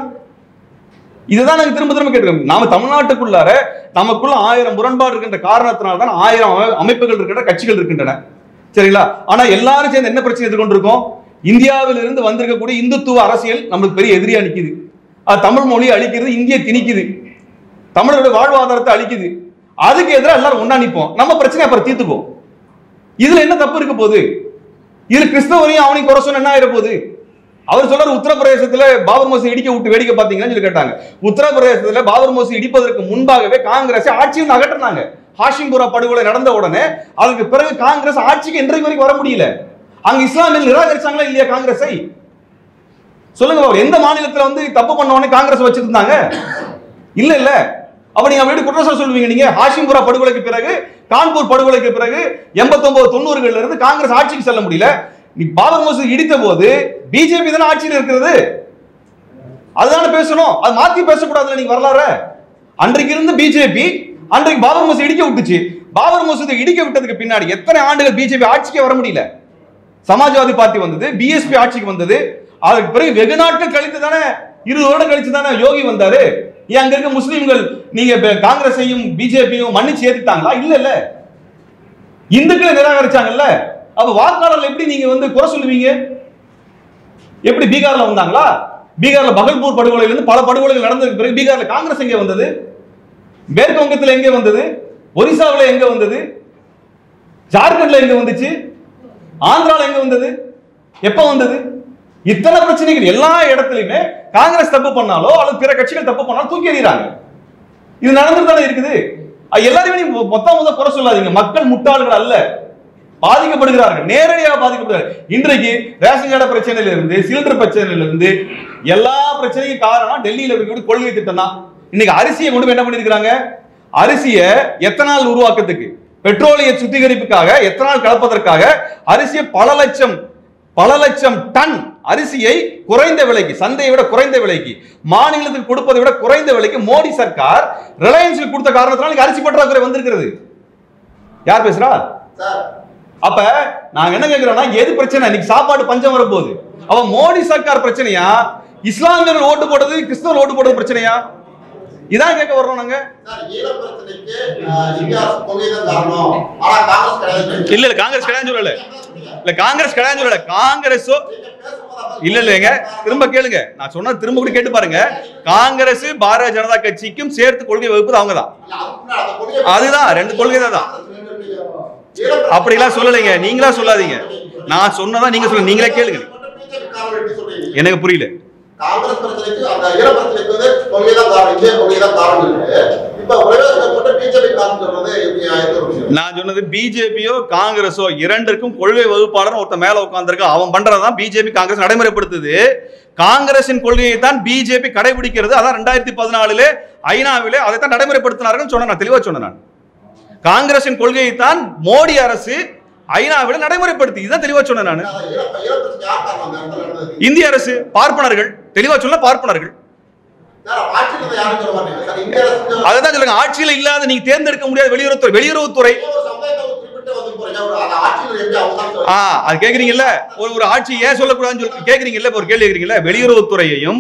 இதுதான் நாங்க திரும்ப திரும்ப கேட்கிறோம். நாம தமிழ்நாட்டுக்குள்ளார நமக்குள்ள 1000 முரண்பாடு இருக்கின்ற காரணத்தினால தான் 1000 அமைப்புகள் இருக்கின்ற கட்சிகள் இருக்கின்றன. சரிங்களா? ஆனா எல்லாரும் சேர்ந்து என்ன பிரச்சனை எதிர்கொண்டிருக்கோம்? இந்தியாவில் இருந்து வந்திருக்கக்கூடிய இந்துத்துவ அரசியல் நம்மளுக்கு பெரிய எதிரியா நிக்குது. அது தமிழ் மொழியை அழிக்கிறது, இந்திய திணிக்குது, தமிழருடைய வாழ்வாதாரத்தை அழிக்குது. அதுக்கு எதிராக எல்லாரும் ஒண்ணா நிற்போம். நம்ம பிரச்சனை அப்புறம் தீர்த்துக்கும். இதுல என்ன தப்பு இருக்க போகுது? இதுல கிறிஸ்தவரையும் அவனையும் குறை சொன்ன என்ன ஆயிர போகுது? அவர் சொல்ற உத்தரப்பிரதேசத்துல பாபர் மசூதி இடிக்க விட்டு வேடிக்கை பாத்தீங்கன்னு சொல்லி கேட்டாங்க. உத்தரப்பிரதேசத்துல பாபர் மசூதி இடிப்பதற்கு முன்பாகவே காங்கிரஸ் ஆட்சியில் அகற்றினாங்க. ஹாஷிம்புரா படுகொலை நடந்த உடனே அதுக்கு பிறகு காங்கிரஸ் ஆட்சிக்கு இன்றைக்கு வரைக்கும் வர முடியல. அங்க இஸ்லாமியர்கள் நிராகரிச்சாங்களா இல்லையா காங்கிரஸை? சொல்லுங்க, எந்த மாநிலத்துல வந்து தப்பு பண்ணவனே காங்கிரஸ் வச்சிருந்தாங்க? இல்ல இல்ல. அப்ப நீங்க அப்படி குற்றம் சொல்லுவீங்க. நீங்க ஹாஷிம்புரா படுகொலைக்கு பிறகு, கான்பூர் படுகொலைக்கு பிறகு 89 90களில் இருந்து காங்கிரஸ் ஆட்சிக்கு செல்ல முடியல. நீ பாபர் மசூதி இடித்த போது பிஜேபி தானே ஆட்சியில் இருக்கிறது, அதுதானே பேசணும். அது மாத்தி பேசக்கூடாதுல நீங்க வரலாறு. அன்றைக்கு இருந்து பிஜேபி அன்றைக்கு பாபர் மசூதி இடிக்க விட்டுச்சு. பாபர் மசூதி இடிக்க விட்டதுக்கு பின்னாடி எத்தனை ஆண்டுகள் பிஜேபி ஆட்சிக்கு வர முடியல? சமாஜ்வாதி பார்ட்டி வந்தது, பிஎஸ்பி ஆட்சிக்கு வந்தது. அதுக்கு பிறகு வெகு நாட்கள் கழித்து தானே, 20 வருடம் கழிச்சு தானே யோகி வந்தாரு. ஏன் அங்க இருக்க முஸ்லிம்கள் நீங்க காங்கிரஸையும் பிஜேபியும் மன்னிச்சு ஏத்துட்டாங்களா? இல்ல இல்ல. இந்துக்களை நிராகரிச்சாங்கல்ல. அப்ப வாக்காளர்கள் எப்படி நீங்க வந்து குறை சொல்லுவீங்க? எப்படி பீகார்ல வந்தாங்களா? பீகார்ல பகல்பூர் படுகொலையில இருந்து பல படுகொலைகள் நடந்ததுக்கு பிறகு பீகார்ல காங்கிரஸ் எங்க வந்தது? மேற்கு வங்கத்தில் எங்க வந்தது? ஒரிசாவில் எங்க வந்தது? ஜார்க்கண்ட்ல எங்க வந்துச்சு? ஆந்திரால எங்க வந்தது? எப்ப வந்தது? இத்தனை பிரச்சனைகள் எல்லா இடத்துலயுமே காங்கிரஸ் தப்பு பண்ணாலோ அல்லது பிற கட்சிகள் தப்பு பண்ணாலும் தூக்கி எறிகிறாங்க. இது நடந்துட்டு தானே இருக்குது. எல்லாருமே மொத்த குறை சொல்லாதீங்க. மக்கள் முட்டாள்கள் அல்ல, பாதிக்கப்படுகிறார்கள், நேரடியாக பாதிக்கப்படுகிறார்கள். இன்றைக்கு ரேஷன் கடை பிரச்சனையில இருந்து, சிலிண்டர் பிரச்சனையில இருந்து எல்லா பிரச்சனைக்கும் காரணம் டெல்லியில இருக்கக்கூடிய கொள்கை திட்டம் தான். இன்னைக்கு அரிசியை கொண்டு என்ன பண்ணிருக்காங்க? அரிசியை எத்தனால் உருவாக்கத்துக்கு, பெட்ரோலிய சுத்திகரிப்புக்காக, எத்தனால் கலப்பதற்காக அரிசியை பல லட்சம் டன் அரிசியை குறைந்த விலைக்கு, சந்தையை விட குறைந்த விலைக்கு, மாநிலத்துக்கு கொடுப்பதை விட குறைந்த விலைக்கு மோடி சர்க்கார் ரிலையன்ஸ் கொடுத்த காரணத்தினால அரிசி பற்றாக்குறை வந்திருக்கிறது. யார் பேசுறா? அப்ப நாங்க என்ன கேட்கிறோம்னா, எது பிரச்சனை? இன்னைக்கு சாப்பாடு பஞ்சம் வரப்போகுது. அவ மோடி சர்க்கார் பிரச்சனையா, இஸ்லாமியர்கள் ஓட்டு போடுறது, கிறிஸ்தவர் ஓட்டு போடுறது பிரச்சனையா? இதான் கேட்க வர்றோம் நாங்க. இல்ல காங்கிரஸ் கிடையாது சொல்லல. இல்ல காங்கிரஸ் கிடையாது சொல்லல. காங்கிரஸோ இல்ல இல்லங்க, திரும்ப கேளுங்க. நான் சொன்ன திரும்ப கூட கேட்டு பாருங்க. காங்கிரஸ் பாரதிய ஜனதா கட்சிக்கும் சேர்த்து கொள்கை வகுப்பது அவங்க தான். அதுதான் ரெண்டு கொள்கை தான். அப்படிலாம் சொல்லலைங்க, நீங்களா சொல்லாதீங்க. நான் சொன்னதா நீங்க சொல்லுங்க, நீங்களே கேளுங்க. எனக்கு புரியல. காங்கிரஸ் பிரச்சனைக்கு அந்த ஈழ பிரச்சனைக்கு வந்து கொள்கை தான் காரணம், இந்திய கொள்கை தான் காரணம் இருக்கு. இப்ப உலகப்பட்ட பிஜேபி காரணம் சொல்றது எப்படி? நான் சொன்னது பிஜேபியோ காங்கிரஸோ இரண்டிற்கும் கொள்கை வகுப்பாளர் ஒருத்த மேல உட்கார்ந்திருக்க, அவன் பண்றதான் பிஜேபி காங்கிரஸ் நடைமுறைப்படுத்துது. காங்கிரசின் கொள்கையை தான் பிஜேபி கடைபிடிக்கிறது. அதான் 2014 ஐநாவிலே அதை தான் நடைமுறைப்படுத்தினார்கள் சொன்ன. நான் தெளிவா சொன்னேன். நான் காங்கிரசின் கொள்கையை தான் மோடி அரசு ஐநாவில நடைமுறைப்படுத்தி, இதுதான் தெளிவா சொன்னேன். நான் இந்திய அரசு, பார்ப்பனர்கள், தெளிவா சொல்ல பார்ப்பனர்கள். அதுதான் சொல்லுங்க. ஆட்சியில இல்லாத நீங்க தேர்ந்தெடுக்க முடியாத வெளியுறவுத்துறை அது கேக்குறீங்கல்ல. ஒரு ஆட்சி ஏன் சொல்லக்கூடாதுன்னு கேக்குறீங்கல்ல. ஒரு கேள்வி கேக்குறீங்கல்ல. வெளியுறவுத்துறையையும்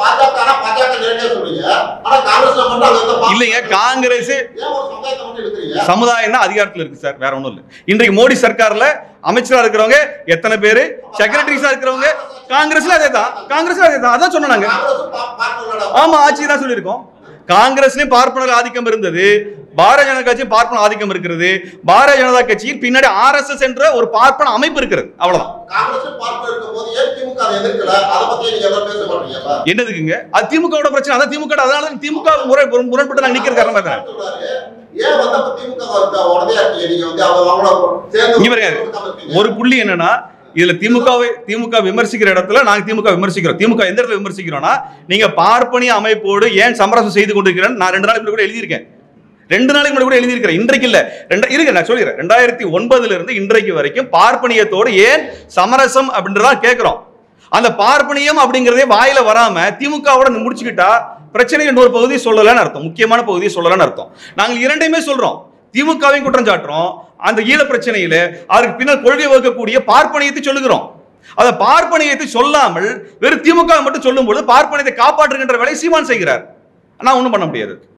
இல்லைங்க, காங்கிரஸ் சமுதாயம் தான் அதிகாரத்தில் இருக்கு சார், வேற ஒண்ணும் இல்ல. இன்றைக்கு மோடி சர்க்கார்ல அமைச்சரா இருக்கிறவங்க எத்தனை பேரு, செக்ரட்டரிஸா இருக்கிறவங்க காங்கிரஸ்ல அதேதான். காங்கிரஸ்ல அதேதான். அதான் சொன்னாங்க. ஆமா, ஆட்சி தான் சொல்லியிருக்கோம். காங்கிரஸ்லயும் பார்ப்பனர் ஆதிக்கம் இருந்தது, பாரதிய ஜனதா கட்சியும் பார்ப்பன ஆதிக்கம் இருக்கிறது. பாரதிய ஜனதா கட்சியின் பின்னாடி RSS என்ற ஒரு பார்ப்பன அமைப்பு இருக்கிறது. அவ்வளவுதான். காங்கிரஸ் பார்ப்பன இருக்கும்போது ஏன் திமுக அதை எதிர்க்கல? அதை பத்தி நீங்க எல்லாம் பேச மாட்டீங்கப்பா? என்னதுக்குங்க? அது திமுகவோட பிரச்சனை. அதான் திமுக, அதனால திமுக முரண்பட்டு நாங்க நிக்கிற காரணம் தான். ஏன் வந்து அப்ப திமுக உடனே நீங்க வந்து அவங்களோட சேர்ந்து ஒரு புள்ளி என்னன்னா, இதுல திமுக விமர்சிக்கிற இடத்துல நாங்க திமுக விமர்சிக்கிறோம். திமுக எந்த இடத்துல விமர்சிக்கிறோம்னா, நீங்க பார்ப்பனிய அமைப்போடு ஏன் சமரசம் செய்து கொண்டிருக்கிறேன். நான் 2 நாளைக்கு கூட எழுதியிருக்கேன். 2 நாளைக்கு முன்னாடி கூட எழுதியிருக்கிறேன். இன்றைக்கு இல்ல, இருங்க நான் சொல்லிடுறேன். 2009 இருந்து இன்றைக்கு வரைக்கும் பார்ப்பனியத்தோடு ஏன் சமரசம் அப்படின்றத கேட்கிறோம். அந்த பார்ப்பனியம் அப்படிங்கறதே வாயில வராம திமுகவோட முடிச்சுக்கிட்டா பிரச்சனை இன்னொரு பகுதியை சொல்லலன்னு அர்த்தம், முக்கியமான பகுதியை சொல்லலன்னு அர்த்தம். நாங்கள் இரண்டையுமே சொல்றோம். திமுகவையும் குற்றம் சாட்டுறோம், அந்த ஈழ பிரச்சனையில அதுக்கு பின்னால் கொள்கை வகுக்கக்கூடிய பார்ப்பனியத்தை சொல்லுகிறோம். அந்த பார்ப்பனியத்தை சொல்லாமல் வெறும் திமுக மட்டும் சொல்லும் பொழுது பார்ப்பனியத்தை காப்பாற்றுகின்ற வேலை சீமான் செய்கிறார். நான் ஒண்ணும் பண்ண முடியாது.